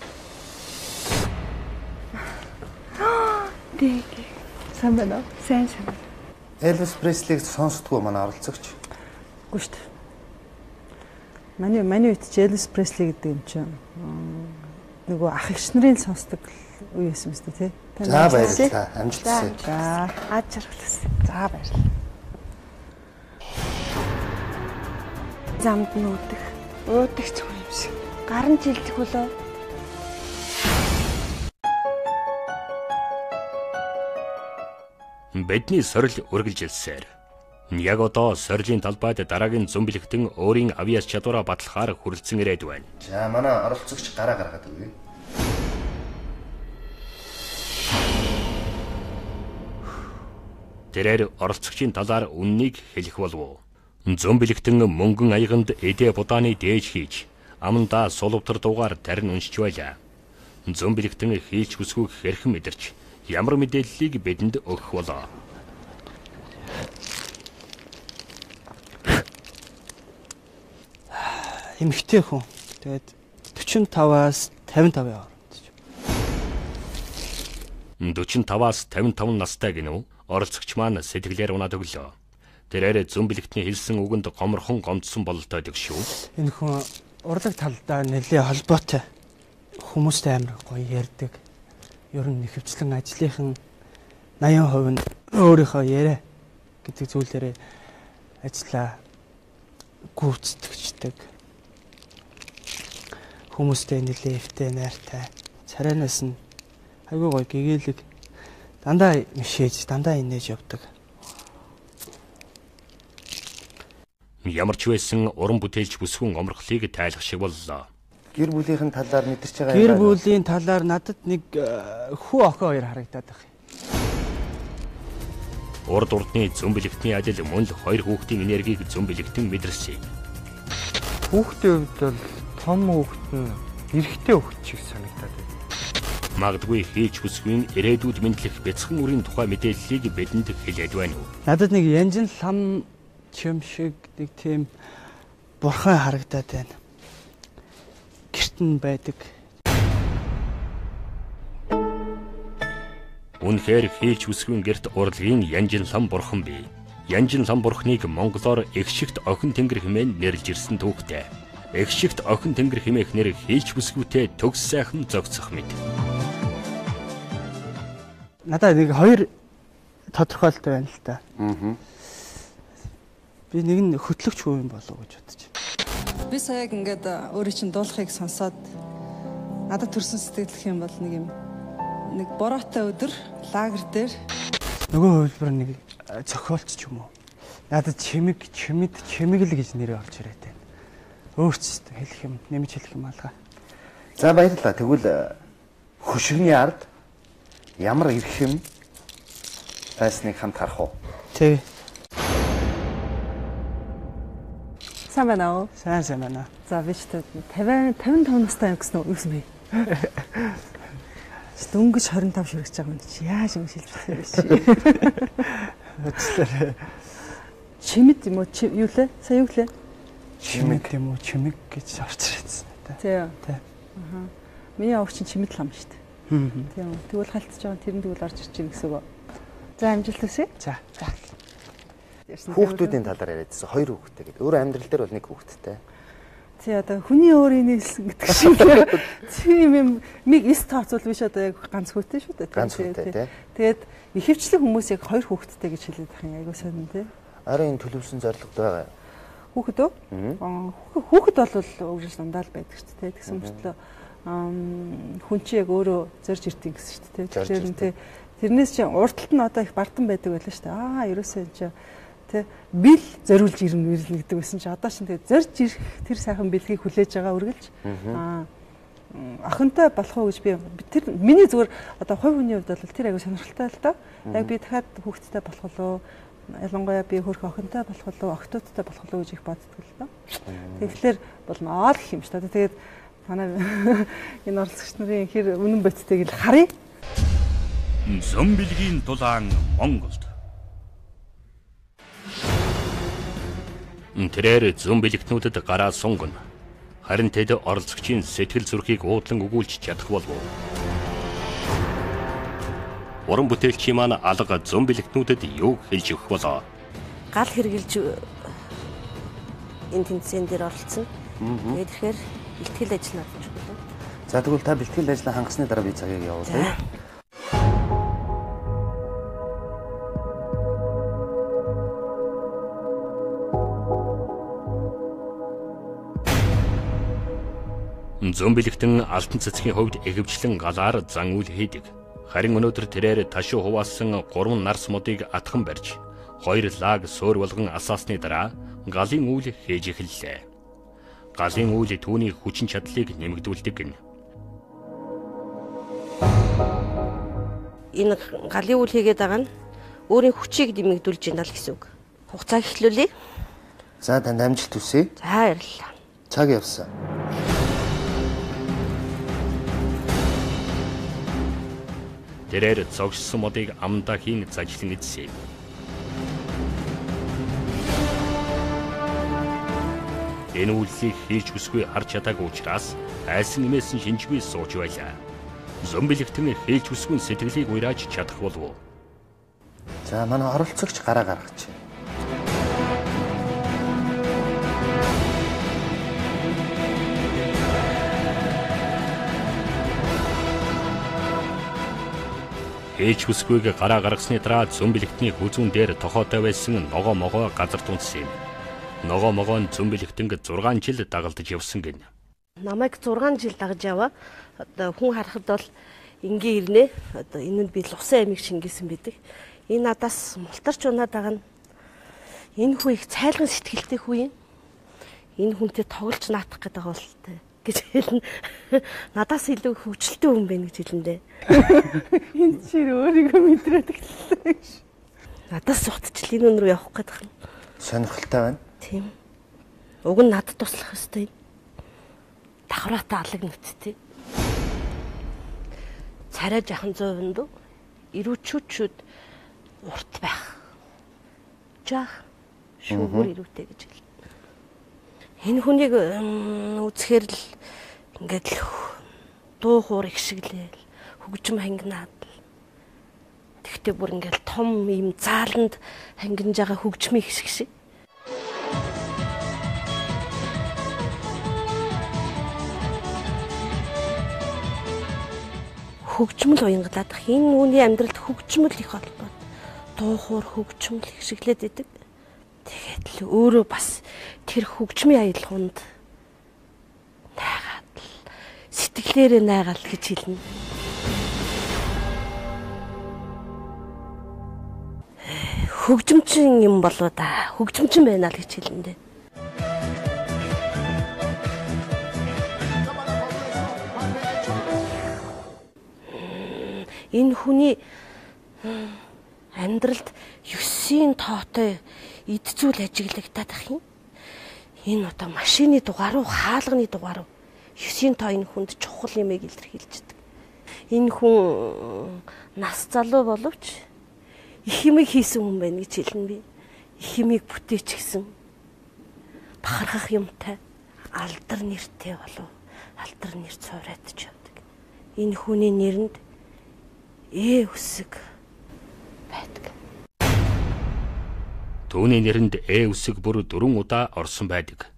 Тэг.
Сайн байна уу?
Сайн сайн.
Элвис Преслиг сонсдгоо манай оролцогч.
Үгүй шүү дээ. Манай манай үед Elvis Presley гэдэг юм чинь нөгөө ах эгч нарын сонсдог үе байсан мэт тий.
За баярлалаа. Амжилт хүсье.
За аж жаргалсан. За баярлалаа.
Замд нь үүдэх. Үүдэх ч юм шиг. Гарын жилдэх болоо.
Бидний сорил үргэлжилсээр. Яг одоо сорилын талбайд дараагийн зомбилэгтэн өөрийн авиас чадвараа баталахаар хүрэлцэн ирээд байна.
За манай оролцогч гараа гаргаад өгье.
Тэрээр оролцогчийн талаар үннийг хэлэх болов. Зомбилэгтэн мөнгөн аяганд эдээ будааны дээж хийж, амандаа сулвтар дуугаар тарин уншиж байлаа. Зомбилэгтэн хийлч хүсгүйг хэрхэн мэдэрч, ямар мэдээллийг бидэнд өгөх болоо.
Эмэгтэй хүн. Тэгээд forty-five-аас fifty-five яваа.
forty-five-аас fifty-five настай гинөө оролцогч маань сэтгэлээр унаад өглөө. Тэрээр зомбилэгтний хэлсэн үгэнд гоморхон гомдсон бололтой дэг шүү.
Энэ хүн урлаг талдаа нэлээ холбоотой. Хүмүүстэй амар гоё ярьдаг. Ер нь нэхвчлэн ажлынхан eighty percent нь өөрийнхөө яриа гэдэг зүйлээрээ ажиллаа гүйцэтгэждэг. Хүмүүстэй нэлээ эвтэй найртай. Царайнаас нь айгүй гоё гэгээлэг дандаа мишээж, дандаа инээж явдаг.
Ямар ч байсан уран бүтээлч бүсгүн омрохлыг тайлах шиг боллоо.
Гэр бүлийнхэн талаар мэдэрч байгаа
юм. Гэр бүлийн талаар надад нэг хүү охин хоёр харагдаад байна.
Урд урдны зомбилэгтний адил мөн л хоёр хүүхдийн энергийг зомбилэгтэн мэдэрсэн.
Хүүхдийн хувьд бол том хүүхд нь эрэгтэй хүүхд шиг санагдаад байна.
Магадгүй хийж хүсгүй ирээдүйд мэдлэх бяцхан үрийн тухай мэдээллийг бидэнд хэлээд байна уу?
Надад нэг янжин лам чим шиг нэг тийм бурхан харагдаад байна. Гэрт нь байдаг.
Үнэхээр хийж хүсгүй гэрт урлагийн янжин лам бурхан бий. Янжин лам бурхныг монголоор эгшигт охин тэнгэр хэмээн нэрлж ирсэн түүхтэй. Эгшигт охин тэнгэр хэмээх нэр хийж хүсгүйтэй төгс сайхан зогцох мэт.
Надад нэг хоёр тодорхойлолтой байна л та.
Аа.
Би нэг нь хөтлөгч хүн болов уу гэж бодож байна.
Би саяг ингээд өөрөө чинь дуулахыг сонсоод надад төрсэн сэтгэл юм бол нэг юм нэг бороотой өдөр лагер дээр
нөгөө хувилбар нэг зохиолч ч юм уу. Надад чимэг, чимэд, чимэгл гэж нэр орж ирээд байна. Өөрчлөлт хэлэх юм, нэмж хэлэх юм алгаа.
За баярлалаа. Тэгвэл хөшигний ард ямар ирхэм байсныг хамт харах уу?
Тэг.
Сайн байна уу?
Сайн сайн байна.
За биш тэ fifty fifty-five настай юм гэсэн үү? Юу юм бэ? Дөнгөж twenty-five ширэгч байгаа юм чи яаж юм шилжүүлэх вэ?
Өчтөр
чимэд юм уу? Юу лээ? Сайн юу лээ?
Чимэг юм уу? Чимэг гэж орч ирсэн та.
Тий. Тий. Аха. Миний овч чинь чимэд лам шүү дээ. Тийм. Тэгвэл халтж байгаа тэр нь тэгвэл орж ирж байна гэсэн үг. За амжилт хүсье.
За. За.
Хүүхдүүдийн талаар яриадсан хоёр хүүхэдтэй гэдэг. Өөр амьдрал дээр бол нэг хүүхэдтэй.
Тий одоо хүний өөрийн нийлсэн гэдэг шиг. Тийм юм миг эс тооцвол биш одоо яг ганц хүүтэй шүү дээ.
Ганц хүүтэй тий.
Тэгээд ихэвчлэн хүмүүс яг хоёр хүүхэдтэй гэж хэлээд байх юм айгуу сонин тий.
Арын төлөвлөсөн зорилгод байгаа.
Хүүхэд үү? Хүүхэд бол өгжил дандаа л байдаг шүү дээ. Тэгсэн мөртлөө хүн чи яг өөрөө зорж ирдэг гэсэн шүү дээ. Тэгэхээр тий тэрнээс чи урталт нь одоо их бардам байдаг байлаа шүү дээ. Аа ерөөсөө чи тий бил зориулж ирнэ гэдэг байсан чи одоо ч тэгээ зорж ирэх тэр сайхан бэлгийг хүлээж байгаа үргэлж аа охинтой болох уу гэж би тэр миний зүгээр одоо хувь хүний хувьд бол тэр аягүй сонирхолтой л доо. Яг би дахиад хүүхэдтэй болох болоо ялангуяа би хөрх охинтой болох болоо октоодтой болох болоо гэж их боддог л доо. Тэгэхээр болноо л гэх юм шүү дээ. Тэгээд манай энэ оролцогч нарын хэр үнэн бодтойг л харъя.
Зомбилгийн дулаан Монголд. Тэрээр зомбилэгтнүүдэд гараа сунгана. Харин тэд оролцогчийн сэтгэл зүрхийг уудлан өгүүлж чадах болов уу? Уран бүтээлчийн маань алга зомбилэгтнүүдэд юу хэлж өгөх болоо?
Гал хэрглэж энэ тэмцээн дээр оролцсон. Тэгээд тэгэхээр бэлтгэл ажил нь болж байна.
За тэгвэл та бэлтгэл ажлаа хангасны дараа би цагийг явуулъя.
Зөмбөлөгтөн алтан цэцгийн хувьд ихэвчлэн галаар зан үйл хийдэг. Харин өнөөдөр тэрээр ташуу хуваасан гурван нарс модыг атхан барьж, хоёр лаг суур болгон асаасны дараа галын үйл хийж эхэллээ. Галын үйл түүний хүчин чадлыг нэмэгдүүлдэг гэнэ.
Энэ галын үйл хийгээд байгаа нь өөрийн хүчийг нэмэгдүүлж байна л гэсэн үг. Хугацаа эхлүүлье.
За танд амжилт хүсье.
За баярлалаа.
Цаг явсан.
Тэрээр зогссон модыг амдаа хийн зажлан эзсэв. Энэ үйлсийг хийж хүсгүй харж чадаагүй учраас айсан нэмээсэн шинжгүй сууж байлаа. Зөмбөлөгтөн хийж хүсгүй сэтгэлийг уйрааж чадах болов уу?
За манай оролцогч гараа гаргачих.
Хийж хүсгүйг гараа гаргасны дараа зөмбөлөгтний хүзүүн дээр тохоотой байсан ногоо могоо газар тунцсан юм. Ногоо могоо нь зөмбөлөгтөнг зургаан жил дагалдаж явсан гин.
Намайг зургаан жил дагаж яваа. Одоо хүн харахад бол ингээ ирнэ. Одоо энэ нь би лусан амиг шингээсэн бидэг. Энэ надаас мултарч унаад байгаа нь энэ хүн их цайлган сэтгэлтэй хүн юм. Энэ хүнтэй тоглож наатах гэдэг байгаа болтой гэж хэлнэ. Надаас илүү хөвчлөлтэй хүн байна гэж хэлэндээ.
Энэ чинь өөрийгөө мэдрээд гэлээ.
Надаас сухтчил энэ өнрөө явах гэдэг юм.
Сонирхолтой байна.
Тийм. Уг нь надад туслах ёстой юм. Давхраатай алаг нүцтэй. Царай жахан зовонд ирүүчүүд урт байх. Жах шүүгөр ирүүтэй гэж хэлнэ. Энэ хүнийг үзэхээр л ингээд л дуу хуур их шиглээл хөгжим хангинаад тэгтээ бүр ингээд том юм зааланд хангинж байгаа хөгжмийн хэсэг шиг. Хөгжмөл уянгалаадах энэ үүний амьдралд хөгжмөл их холбоо. Дуу хуур хөгжмөл их шиглээд идэг. Тэгээд л өөрөө бас тэр хөгжмийн аялгаунд найгаад л сэтгэлээрээ найгаал гэж хэлнэ. Хөгжимчин юм болоо да. Хөгжимчин байна л гэж хэлнэ. Энэ хүний амьдралд ёсийн тоотой эд зүйл ажиглагдаад ах юм. Энэ одоо машины дугаар уу, хаалганы дугаар уу? ёсийн тоо энэ хүнд чухал юмыг илэрхийлждэг. Энэ хүн нас залуу боловч их юмыг хийсэн хүн байна гэж хэлнэ би. Их юмыг бүтээч гэсэн бахархах юмтай алдар нэртэй болов. Алдар нэр цувраадж явдаг. Энэ хүний нэрэнд ээ үсэг байдаг.
Түүний нэрэнд ээ үсэг бүр дөрвөн удаа орсон байдаг.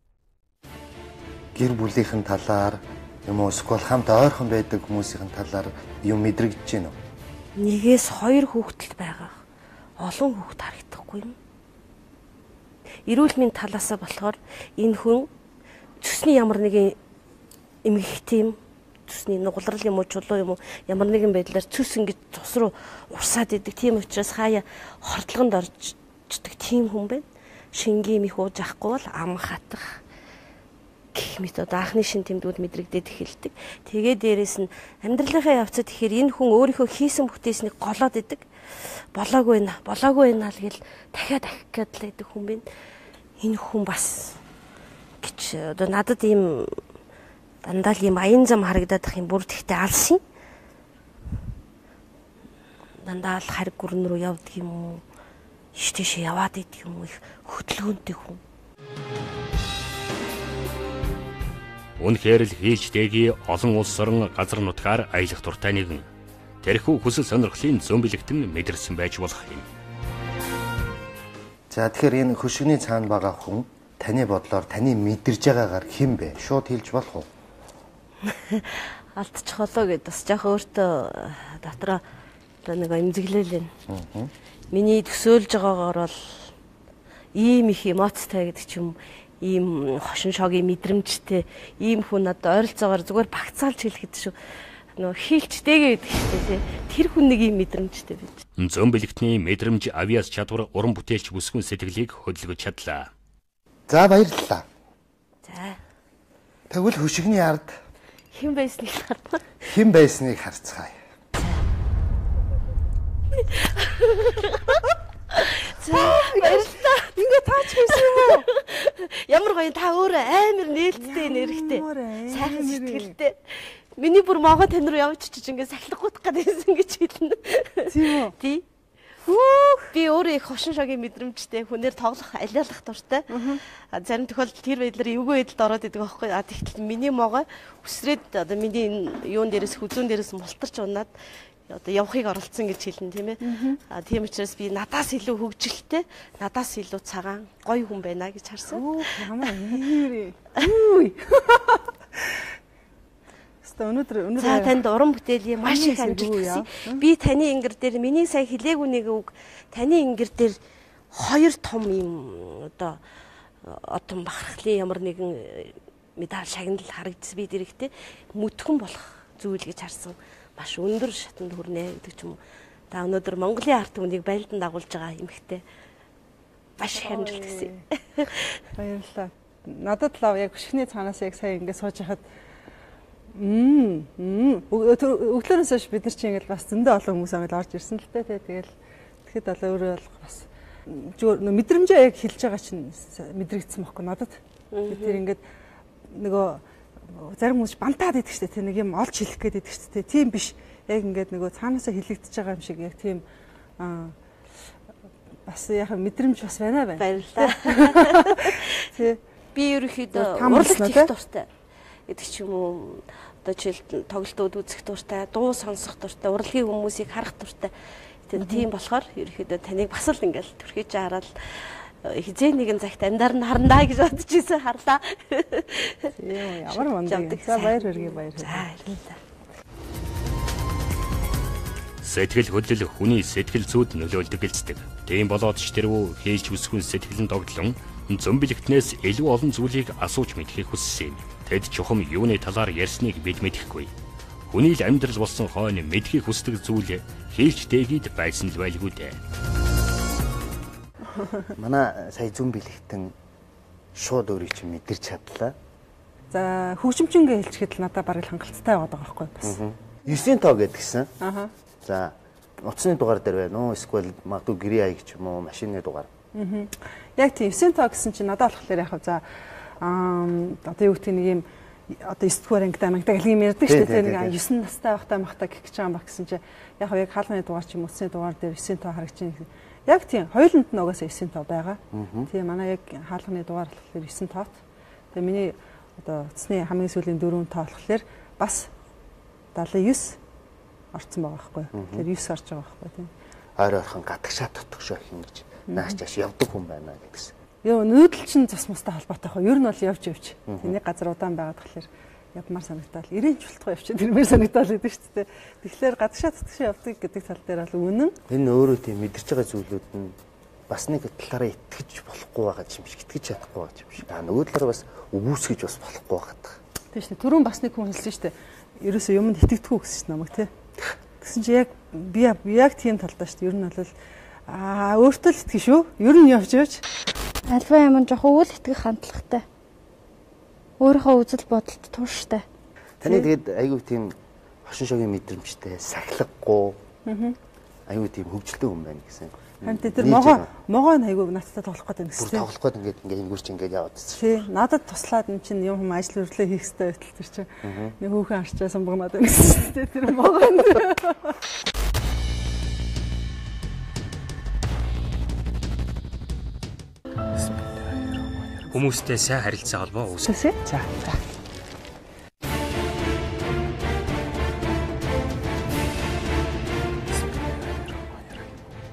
Гэр бүлийнхэн талаар юм уу эсвэл хамт ойрхон байдаг хүмүүсийн талаар юм мэдрэгдэж байна уу?
Нэгээс хоёр хүүхдэл байгаа. Олон хүүхд харагдахгүй юм. Эрүүл мэндийн талаасаа болохоор энэ хүн цусны ямар нэгэн эмгэгтэй юм, цусны нугалрал юм уу, чулуу юм уу, ямар нэгэн байдлаар цус ингэж цус руу урсаад идэг. Тийм учраас хаяа хордлогонд орждаг тийм хүн байна. Шингийн их ууж авахгүй бол ам хатах гэх мэт одоо анхны шин тэмдгүүд мэдрэгдээд эхэлдэг. Тэгээ дээрэс нь амьдралынхаа явцад тэгэхээр энэ хүн өөрийнхөө хийсэн бүтээснийг голоод идэг. Болоогүй нэ, болоогүй нэ л гэл дахиад ахих гэдэл идэг хүн байна. Энэ хүн бас гэж одоо надад ийм дандаа л ийм аян зам харагдаад ах юм бүр тэгтээ алсын. Дандаа л хариг гүрэн рүү явдаг юм уу? Иш тийш яваад идэг юм уу? Их хөдөлгөөнтэй хүн.
Үнэхээр л хийж дээгий олон улс орн газар нутгаар аялах дуртай нэгэн. Тэрхүү хүсэл сонирхлын зөмбөлөгтөн мэдэрсэн байж болох юм.
За тэгэхээр энэ хөшигний цаана байгаа хүн таны бодлоор таны мэдэрж байгаагаар хэн бэ? Шууд хэлж болох уу?
Алдчих болоо гэдээ бас жоох өөртөө дотроо нэг эмзэглэл байна. Миний төсөөлж байгаагаар бол ийм их эмоцтой гэдэг ч юм ийм хошин шогийн мэдрэмжтэй ийм хүн одоо ойролцоогоор зүгээр багцаалж хэлэхэд шүү. Нөө хийлчтэйгээ гэдэг шүү дээ. Тэр хүн нэг ийм мэдрэмжтэй байж.
Зомбилэгтний мэдрэмж авиас чадвар уран бүтээлч бүсгүн сэтгэлийг хөдөлгөж чадлаа.
За баярлалаа.
За.
Тэгвэл хөшигний ард
хэн байсныг харна.
Хэн байсныг харцгаая.
За баярлалаа.
Ингээ таач хийсэн юм уу?
Ямар гоё та өөрөө амар нээлттэй нэрхтэй. Сайхан сэтгэлтэй. Миний бүр могоо тань руу явж чиж ингээ сахилах гутах гэдээсэн гэж хэлнэ.
Тийм үү?
Тий. Хүүх би өөрөө их хошин шогийн мэдрэмжтэй хүнээр тоглох алиалах дуртай. А зарим тохиолдолд тэр байдлаар эвгүй байдалд ороод идэг аахгүй. А тэгтэл миний могоо үсрээд одоо миний юун дээрээс хүзүүн дээрээс мултарч унаад одоо явахыг оролцсон гэж хэлнэ тийм ээ. А тийм учраас би надаас илүү хөвгөлтэй, надаас илүү цагаан, гоё хүн байна гэж харсан.
Оо ямар нэр. Үгүй. Өнөөдөр өнөөдөр
за танд уран бүтээлийн маш их амжилт хүсье. Би таны ингэр дээр миний сая хэлээгүй нэг үг таны ингэр дээр хоёр том юм одоо отон бахархлын ямар нэгэн медаль шагнал харагдсан би дэрэгтэй мүтгэн болох зүйл гэж харсан. Маш өндөр шатанд хүрнэ гэдэг ч юм уу. Та өнөөдөр Монголын ард түмнийг байлдан дагуулж байгаа эмэгтэй. Маш их амжилт хүсье.
Баярлалаа. Надад лав яг хөшгний цаанаас яг сая ингэ сууж хахад Мм. Өглөөнөөс хойш бид нар чинь ингээл бас зөндөө олон хүмүүс амил орж ирсэн л дээ. Тэгэл тэгэхэд бол өөрөө бол бас зүгээр мэдрэмжээ яг хэлж байгаа чинь мэдрэгдсэн байхгүй надад. Тэр ингээд нөгөө зарим хүмүүс бантаад идэг штэ. Тэг нэг юм олж хэлэх гээд идэг штэ. Тийм биш. Яг ингээд нөгөө цаанаасаа хилэгдэж байгаа юм шиг яг тийм аа бас яг мэдрэмж бас байна байна.
Баярлалаа.
Тий.
Би ерөөхдөө урлагт их дуртай. Гэдэг ч юм уу одоо жишээл тоглолтууд үзэх дуртай, дуу сонсох дуртай, урлагийн хүмүүсийг харах дуртай. Тийм болохоор ерөөхдөө таныг бас л ингээл төрхийж хараад хизээ нэгэн цагт амдаар нь харандаа гэж бодож ирсэн харлаа.
Тийм ямар мундаг. За баяр хүргэе баяр.
За баярлалаа.
Сэтгэл хөдлөл хүний сэтгэл зүйд нөлөөлдөг гэлцдэг. Тийм болоод ч тэрвүү хийж үсгүн сэтгэлэн догтлон зомбилэгтнээс илүү олон зүйлийг асууж мэдхийг хүссэн юм. Тэд чухам юуны талаар ярьсныг бид мэдэхгүй. Хүний л амьдрал болсон хойно мэдхийг хүсдэг зүйл хийлч дээгийд байсан л байлгүй дээ.
Манай сая зомбилэгтэн шууд өөрийг чинь мэдэрч чадлаа.
За хөгжимчингээ хэлчихэд л надад бараг хангалттай байгаад байгаа байхгүй бас.
Юсын тоо гэдгсэн.
Аха.
За утасны дугаар дээр байна уу? Эсвэл магадгүй гэрээ аяг ч юм уу, машины дугаар.
Аа. Яг тийм юсын тоо гэсэн чинь надад болохоор яг за аа одоо юу гэх нэг юм одоо эсдгээр ангитай мангитай гэл юм ярьдаг шүү дээ. Нэг девять настай байхдаа махтаа гэх гэж байгаа юм ба гэсэн чинь яг яг хаалганы дугаар ч юм уу утасны дугаар дээр юсын тоо харагч юм. Яг тийм хоёуланд нь угаасаа юсын тоо байгаа. Тийм манай яг хаалганы дугаар болохоор юсын тоот. Тэгээ миний одоо утасны хамгийн сүүлийн дөрвөн тоо болохоор бас дагалан девять орцсон байгаа байхгүй. Тэгэхээр девять орж байгаа байхгүй тийм.
Ойр ойрхон гадагшаа тутагшаа хин гэж нааш чаш явдаг хүн байна гэдгсэн.
Йоо нүүдэл чинь цус мустай холбоотой хаа. Ер нь бол явж явж. Тэний газар удаан байгаад тэгэхээр явмаар санагдал. Ирээн чултгоо явчих тэрмээр санагдал гэдэг шүү дээ. Тэгэхээр гадагшаа тутагшаа явдаг гэдэг тал дээр бол үнэн.
Энэ өөрөө тийм мэдэрч байгаа зүйлүүд нь бас нэг талаараа итгэж болохгүй байгаа юм шиг, итгэж чадахгүй байгаа юм шиг. Аа нөгөө талаараа бас өвөөсгөж бас болохгүй байгаа.
Тийм шүү дээ. Түрүүн бас нэг хүн хэлсэн шүү дээ. Ерөөсөө юмд итгэдэггүй гэсэн шүү намайг тий. Гэсэн чи яг би яг тийм талдаа шүү дээ. Ер нь бол аа өөртөө л итгэж шүү. Ер нь явж явж
альва юм жоох өвөл итгэх хандлагатай. Өөрийнхөө үзэл бодолд тууштай.
Таны тэгээд айгүй тийм хошин шогийн мэдрэмжтэй, сахилахгүй. Аа. Айгүй тийм хөвгөлтэй хүн байна гэсэн.
Харин тэр могоо могоо айгүй надтай тоглох гэдэг
гэсэн. Тоглох гэдэг ингээд ингээд ингэвч ингээд яваад байна.
Тий, надад туслаад эн чинь юм хүм ажил хөрлөө хийх хэрэгтэй байтал тэр чинь. Нэг хүүхэн арчаа сумбагнаад байна гэсэн. Тэр могоо.
Хүмүүстэй сайн харилцаа холбоо үүсгэх.
За. За.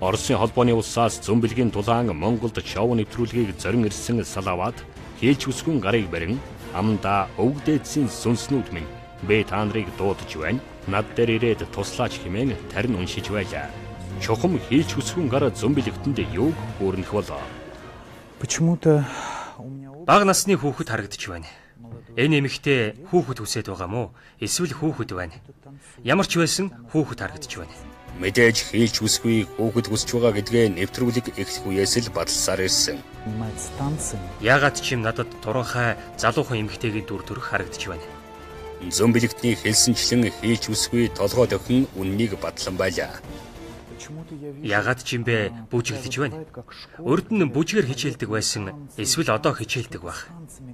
Оросын холбооны улсаас зөмбөлгийн дулаан Монголд шоу нэвтрүүлгийг зорин ирсэн Салават хийлч үсгүн гарыг барин амдаа өвгдээдсэн сүнснүүд минь бэ та нарыг дуудаж байна. Над дээр ирээд туслаач хэмээн тарин уншиж байлаа. Чухам хийлч үсгүн гар зөмбөлөгтөнд юуг өөрнөх болоо.
Почему-то
бага насны хүүхэд харагдаж байна. Энэ эмэгтэй хүүхэд хүсэж байгаа мó? Эсвэл хүүхэд байна? Ямар ч байсан хүүхэд харагдаж байна.
Мэдээж хийлч үсгүй хүүхэд хүсэж байгаа гэдгээ нэвтрүүлэг эхлэх үеэс л баталсаар ирсэн.
Яагаад ч юм надад туранхай залуухан эмэгтэйгийн дүр төрх харагдаж байна.
Зөмбөлөгтний хэлсэнчлэн хийлч үсгүй толгой дохин үннийг батлан байлаа.
Яагаад ч юм бэ бүжиглэж байна. Урд нь бүжгээр хичээлдэг байсан эсвэл одоо хичээлдэг байх.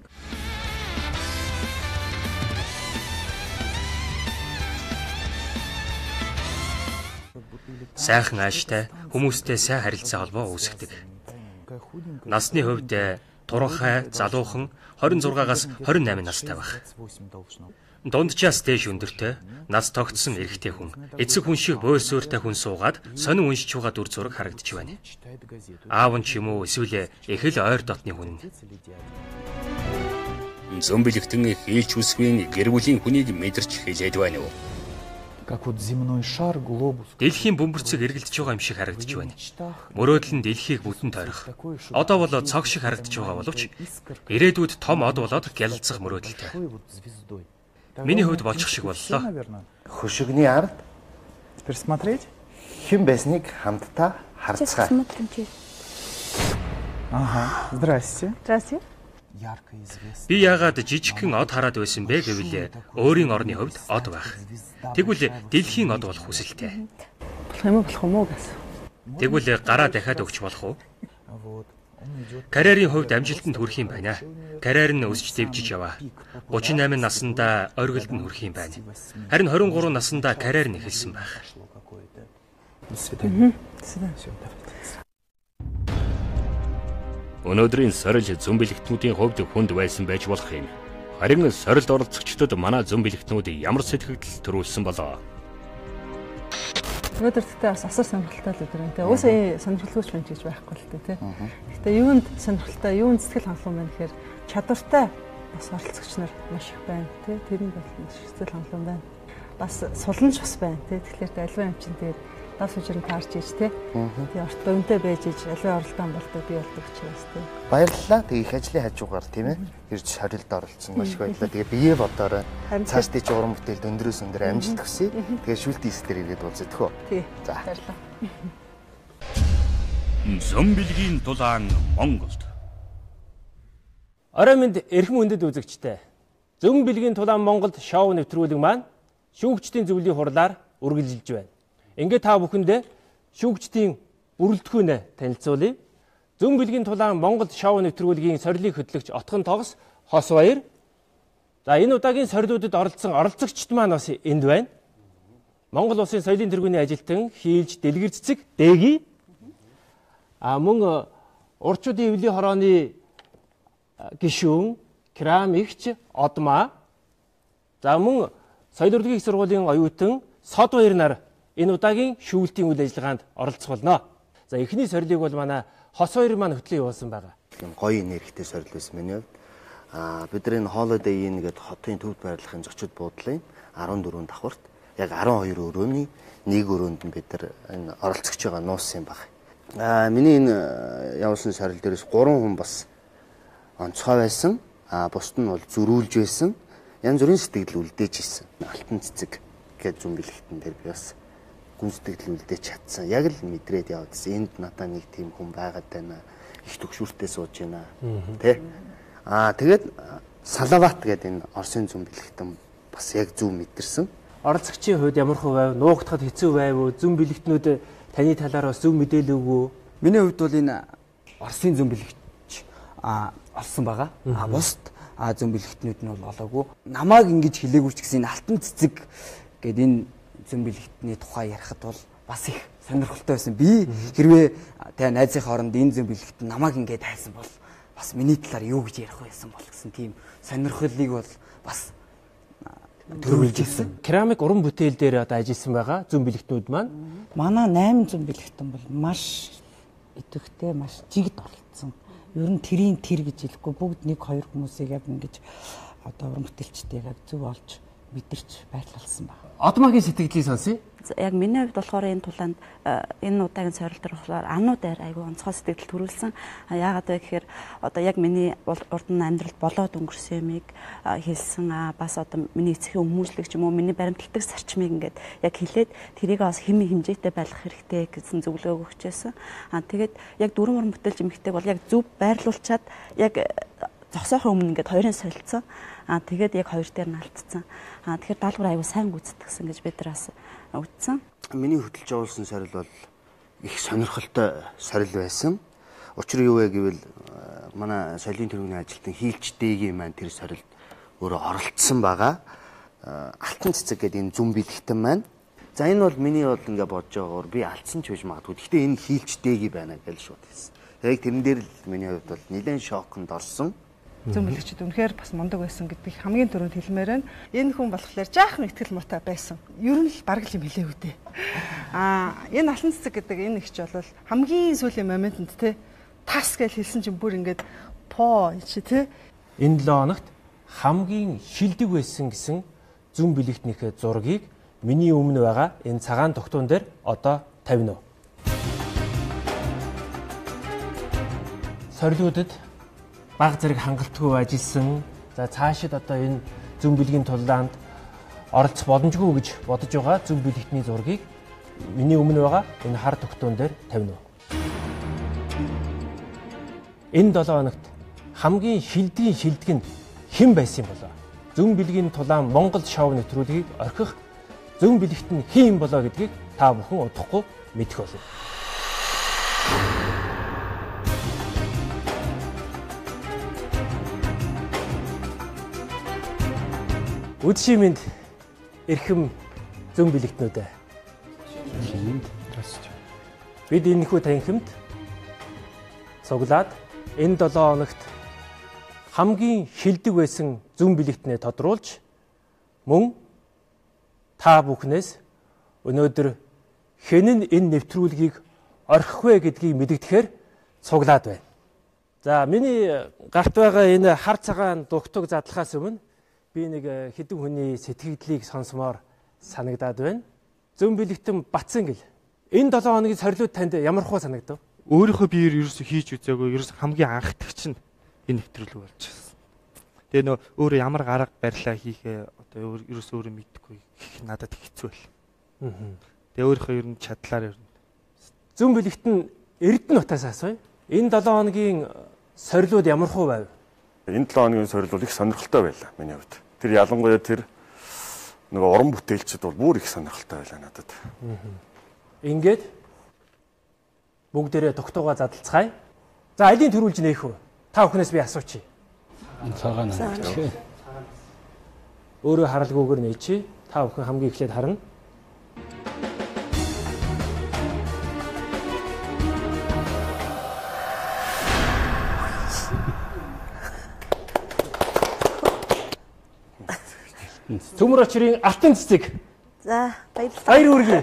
Сайхан ааштай хүмүүстэй сайн харилцаа холбоо үүсгдэг. Насны хувьд туранхай залуухан хорин зургаас хорин найман настай байх. Дунджаас дээш өндөртэй, нас тогтсон эрэгтэй хүн, эцэг хүн шиг бөөл суурьтай хүн суугаад сонин уншиж байгаа дүр зураг харагдаж байна. Аав нь ч юм уу эсвэл эхэл ойр дотны хүн.
Зөмбөлөгтөн хийлч үсгийн гэр бүлийн хүнийг мэдэрч хэлээд байна уу?
Как вот земной шар, глобус.
Дэлхийн бөмбөрцөг эргэлдэж байгаа юм шиг харагдаж байна. Мөрөөдөл нь дэлхийг бүтэн тойрох. Одоо бол цог шиг харагдаж байгаа боловч ирээдүйд том од болоод гялалцах мөрөөдөлтэй. Миний хувьд болчих шиг боллоо.
Хөшигний ард
Пересмотреть?
хэн байсныг хамтдаа харцгаая.
Ага. Здрасте.
Здравствуйте.
Би яагаад жижигхэн од хараад байсан бэ гэвэл өөрийн орны хувьд од байх. Тэгвэл дэлхийн од болох хүсэлтэй.
Болох юм уу болох юм уу гэсэн.
Тэгвэл гараа дахиад өгч болох уу? Карьерийн хувьд амжилтанд хүрэх юм байна. Карьер нь өсч дэвжиж яваа. гурван и восемь наснда оргилд нь хүрэх юм байна. Харин двадцать три наснда карьер нь эхэлсэн байх.
Өнөөдрийн сорил зөмбөлөгтнүүдийн хувьд хүнд байсан байж болох юм. Харин сорилд оролцогчдод манай зөмбөлөгтнүүд ямар сэтгэл төрүүлсэн болоо?
Өнөөдөр тэгтээ бас асар сонирхолтой л өдөр энэ. Уусаа сонирхолгүйч байна гэж байхгүй л дээ, тий. Гэхдээ юунд сонирхолтой, юунд сэтгэл хангалуун байна гэхээр чадвартай бас оролцогч нар маш их байна, тий. Тэр нь бол сэтгэл хангалуун байна. Бас суланч бас байна, тий. Тэгэхээр альва юм чинь тэгээд дав сүжрэн таарч ийж тий. Тэгээ орт бомтой байж ийж альва оролдоон болдог би болдог учраас тий.
Баярлалаа. Тэгээ их ажлын хажуугаар тийм ээ. Ирж сорилд оролцсон маш их баярлалаа. Тэгээ бие бодоорой. Цаашдын ч уран бүтээлд өндрөөс өндөр амжилт хүсье. Тэгээ шүүлтийн эслэр ирээд уулзах уу?
Тий.
За.
Баярлалаа.
Зөмбөлгийн дулаан Монголд.
Орой минь эрхэм үндэд үзэгчтэй. Зөмбөлгийн дулаан Монголд шоу нэвтрүүлэг маань шүүгчдийн зөвлөлийн хурлаар үргэлжилж байна. Ингээд та бүхэндээ шүүгчдийн бүрэлдэхүүнээ танилцуулъя. Зөмбөлгийн дулаан Монгол шоу нэвтрүүлгийн сорилыг хөтлөгч Отгон Тогс Хос Баяр. За энэ удаагийн сорилуудад оролцсон оролцогчд маань бас энд байна. Монгол Улсын соёлын тэргүүний ажилтан Хийлж Дэлгэр Цэцэг Дэги. А мөн урчуудын эвлийн хорооны гишүүн Крам Игч Одмаа. За мөн соёл урлагийн сургуулийн оюутан Сод Баяр нар энэ удаагийн шүүлтийн үйл ажиллагаанд оролцох болно. За эхний сорилыг бол манай Хос Баяр маань хөтлөн явуулсан байгаа.
Гоё нэрхтэй сорил байсан миний хувьд. Аа бидний Holiday Inn гэдэг хотын төвд байрлахын зочид буудлын арван дөрвөн давхарт яг арван хоёр өрөөний нэг өрөөнд нь бид нар энэ оролцож байгаа нуусан юм байна. Аа миний энэ явуулсан сорил дээрээс гурван хүн бас онцгой байсан. Аа бусд нь бол зөрүүлж байсан. Янз бүрийн сэтгэл үлдээж исэн. Алтан цэцэг гэж зөмбөлөгтөн дээр би бас гүн сэтгэл үлдээж чадсан. Яг л мэдрээд явдсан. Энд надад нэг тийм хүн байгаад байна. Их төгшүүртэй сууж байна. Тэ? Аа тэгээд Салават гэдэг энэ Оросын зөмбөлөгтөн бас яг зөв мэдэрсэн.
Оролцогчийн хувьд ямар хөө байв? Нуугдахад хэцүү байв уу? Зөмбөлөгтнүүд таны талаар бас зөв мэдээлэл өгөө.
Миний хувьд бол энэ Оросын зөмбөлөгч а олсон байгаа. А бусд а зөмбөлөгтнүүд нь бол олоогүй. Намааг ингэж хэлээгүй ч гэсэн энэ алтан цэцэг гэдэг энэ зөмбөлөгтний тухай ярихад бол бас их сонирхолтой байсан. Би хэрвээ тэ найзын хооронд энэ зөмбөлөгт намааг ингэж хайсан бол бас миний талаар юу гэж ярих байсан бол гэсэн тийм сонирхлыг бол бас
төрүүлжсэн. Керамик уран бүтээл дээр одоо ажилласан байгаа зүүн бэлэгтнүүд маань
манай восемь зүүн бэлэгтэн бол маш идэвхтэй, маш жигд оролцсон. Ер нь тэрийн тэр гэж хэлэхгүй бүгд нэг хоёр хүмүүсийг яг ингэж одоо уран бүтээлчтэйг зөв олж мэдэрч байрлуулсан байна.
Одмагийн сэтгэлийг сонсъё.
Яг миний хувьд болохоор энэ тулаанд энэ удаагийн сорилт төр болохоор ануудаар айгүй онцгой сэтгэл төрүүлсэн. Яагаад вэ гэхээр одоо яг миний урд нь амьдрал болоод өнгөрсөн юмыг хэлсэн. Бас одоо миний эцгийн өмүүлэг ч юм уу миний баримтлагдаг зарчмыг ингээд яг хэлээд тэрийг бас хэм хэмжээтэй байлгах хэрэгтэй гэсэн зөвлөгөө өгчээсэн. Аа тэгээд яг дөрвөн уран бүтээлч эмэгтэйг бол яг зөв байрлуулчаад яг зогсоохын өмнө ингээд хоёрын солилцсон. Аа тэгээд яг хоёр дээр нь алдсан. Аа тэгэхээр даалгавар аягүй сайн гүйцэтгсэн гэж бид нар бас үтсэн.
Миний хөтөлж явуулсан сорил бол их сонирхолтой сорил байсан. Учир юу вэ гэвэл манай соёлын тэргүүний ажилтан хийлч дээгийн маань тэр сорилд өөрөө оролцсон байгаа. Алтан цэцэг гэдэг энэ зүн бэлэгтэн маань. За энэ бол миний бол ингээ бодож байгаагаар би алдсан ч байж магадгүй. Гэхдээ энэ хийлч дээги байна гэж шууд хэлсэн. Яг тэрэн дээр л миний хувьд бол нэлээд шоконд орсон.
Зүүн бэлэгчид үнэхээр бас мундаг байсан гэдгийг хамгийн түрүүнд хэлмээр байна. Энэ хүн болохоор жаахан ихтгэл муутай байсан. Ер нь л бараг л юм хэлээ үү дээ. Аа, энэ алтан цэцэг гэдэг энэ ихч бол хамгийн сүүлийн моментод те тас гэж хэлсэн чинь бүр ингээд по чи те
энэ долоо хоногт хамгийн шилдэг байсан гэсэн зүүн бэлэгтнийхээ зургийг миний өмнө байгаа энэ цагаан тогтоон дээр одоо тавина уу. Сорилуудад баг зэрэг хангалтгүй ажилласан. За цаашид одоо энэ зүүн бэлгийн тулаанд оролцох боломжгүй гэж бодож байгаа зүүн бэлэгтний зургийг миний өмнө байгаа энэ хар тогтоон дээр тавина уу. Энэ долоо хоногт хамгийн шилдгийн шилдэг нь хэн байсан юм болоо? Зүүн бэлгийн тулаан Монгол шоу нэвтрүүлгийг орхих зүүн бэлэгт нь хэн юм болоо гэдгийг та бүхэн удахгүй мэдэх болно. Үдшийн минь эрхэм зүүн бэлэгтнүүдээ. Бид энэхүү танхимд цуглаад энэ долоо хоногт хамгийн шилдэг байсан зүүн бэлэгтнээ тодруулж мөн та бүхнээс өнөөдөр хэн нь энэ нэвтрүүлгийг орхих вэ гэдгийг мэдэгдэхээр цуглаад байна. За миний гарт байгаа энэ хар цагаан дугтуг задлахаас өмнө би нэг хэдэн хүний сэтгэлдлийг сонсомоор санагдаад байна. Зүүн бэлэгтэн Батцангэл энэ долоо хоногийн сорилууд танд ямар хөө санагдав?
Өөрийнхөө биеэр ерөөсө хийж үзээгүй, ерөөсө хамгийн анхдагч нь энэ нэвтрүүлэг болж байна. Тэгээ нөө өөрөө ямар гарга барилаа хийхээ одоо ерөөсө өөрөө мэдхгүй гэх надад хэцүү байл. Аа. Тэгээ өөрийнхөө ер нь чадлаар ер нь
зүүн бэлэгтэн Эрдэнэ утаас асууя. Энэ долоо хоногийн сорилууд ямар хөө байв?
Энэ долоо хоногийн сорил бол их сонирхолтой байлаа миний хувьд. Тэр ялангуяа тэр нөгөө уран бүтээлчд бол бүр их сонирхолтой байлаа надад.
Ингээд бүгдээрээ тогтоогоо задлацгаая. За алийн төрүүлж нээх үү? Та бүхнээс би асуучих.
Цагаан аа.
Өөрөө харалгүйгээр нээчи. Та бүхэн хамгийн эхлээд харна. Төмөр очрын алтан цэцэг.
За, баярлалаа.
Баяр хүргэе.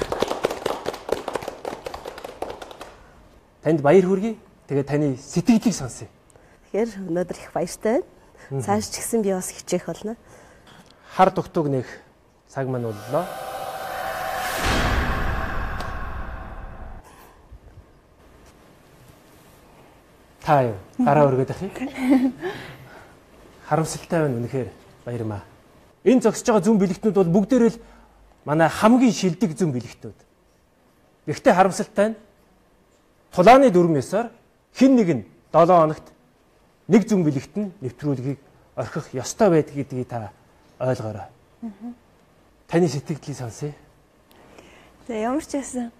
Танд баяр хүргэе. Тэгээ таны сэтгэлийг сонсъё.
Тэгэхээр өнөөдөр их баяртай байна. Цааш ч гэсэн би бас хичээх болно.
Хар дугтуг нэх цаг маань боллоо. Та юу? Гараа өргөд ах юм. Харамсалтай байна үнэхээр. Баярмаа. Энэ зогсож байгаа зүүн бэлэгтнүүд бол бүгдээрээ л манай хамгийн шилдэг зүүн бэлэгтнүүд. Гэхдээ харамсалтай нь тулааны дүрмээсээр хэн нэг нь долоо хоногт нэг зүүн бэлэгтэн нэвтрүүлгийг орхих ёстой байдаг гэдгийг та ойлгоорой. Таны сэтгэлийг сонсъё.
За ямар ч байсан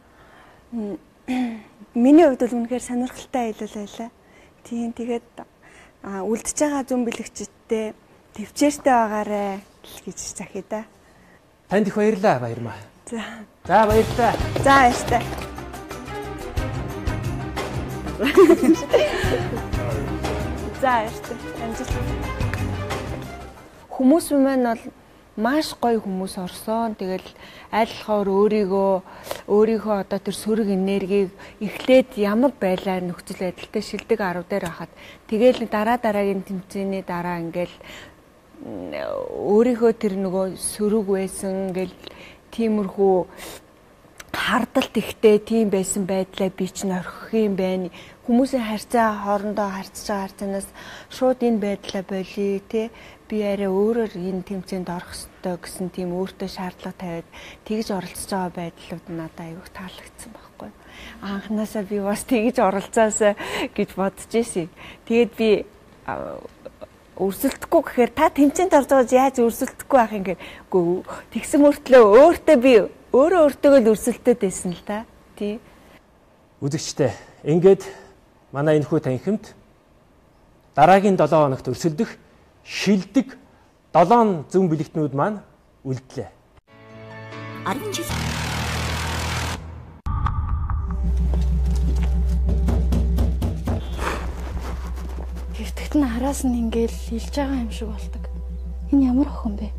миний хувьд бол үнэхээр сонирхолтой аялал байлаа. Тийм тэгээд үлдчихэж байгаа зүүн бэлэгчтэй төвчээртэй байгаарэ гэж захия да.
Танд их баярлаа баярмаа.
За.
За баярлалаа.
За баяртай. За баяртай. Амжилт. Хүмүүс маань бол
маш гоё хүмүүс орсон. Тэгэл айлхоор өөрийгөө өөрийнхөө одоо тэр сөрөг энергийг эхлээд ямар байлаа нөхцөл байдалтай шилдэг арав дээр хахад тэгэл дараа дараагийн тэмцээний дараа ингээл өөрийнхөө тэр нөгөө сөрөг байсан гэл тиймэрхүү хардалт ихтэй тийм байсан байдлаа би ч орхих юм байна. Хүмүүсийн харьцаа хоорондоо харьцаж байгаа харьцаанаас шууд энэ байдлаа болий те би арай өөрөөр энэ тэмцээнд орох ёстой гэсэн тийм өөртөө шаардлага тавиад тэгж оролцож байгаа байдлууд надад аяг таалагдсан байхгүй. Анханасаа би бас тэгж оролцоосаа гэж бодож ирсэн. Тэгээд би өрсөлдөхгүй гэхээр та тэмцээнд орж байгааз яаж өрсөлдөхгүй байх юм гээ. Тэгсэн мөртлөө өөртөө би өөрөө өөртөө л өрсөлдөд байсан л да. Тий.
Үзэгчтэй. Ингээд манай энэ хүү танхимд дараагийн долоо хоногт өрсөлдөх шилдэг долоон зүүн бэлэгтнүүд маань үлдлээ.
Арван жил
Гэвтэгт нь араас нь ингээл илж байгаа юм шиг болдог. Энэ ямар охин бэ?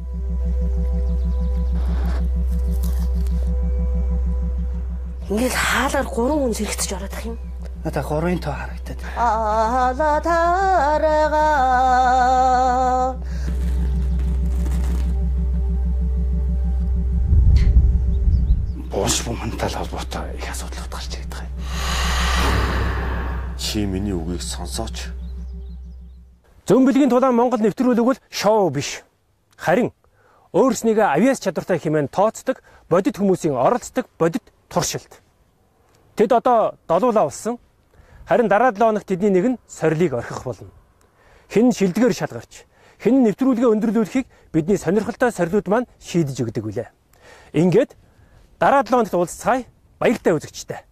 Ингээл хаалгаар гурван хүн зэрэгцэж ороод ах юм.
Надаа гурван тоо харагдаад.
Аала тарага.
Бош бумантай холбоотой их асуудлууд гарч ирээд байгаа юм.
Чи миний үгийг сонсооч.
Зүүн бэлгийн тулаан Монгол нэвтрүүлэг бол шоу биш. Харин өөрснийгөө авьяас чадвартай хэмээн тооцдог бодит хүмүүсийн оролцдог бодит туршилт. Тэд одоо долуулаа болсон. Харин дараа долоо хоногт тэдний нэг нь сорилыг орхих болно. Хэн шилдгээр шалгарч, хэн нэвтрүүлгээ өндөрлүүлэхийг бидний сонирхолтой сорилууд маань шийдэж өгдөг үлээ. Ингээд дараа долоо хоногт уулзцаая. Баяртай үзэгчтэй.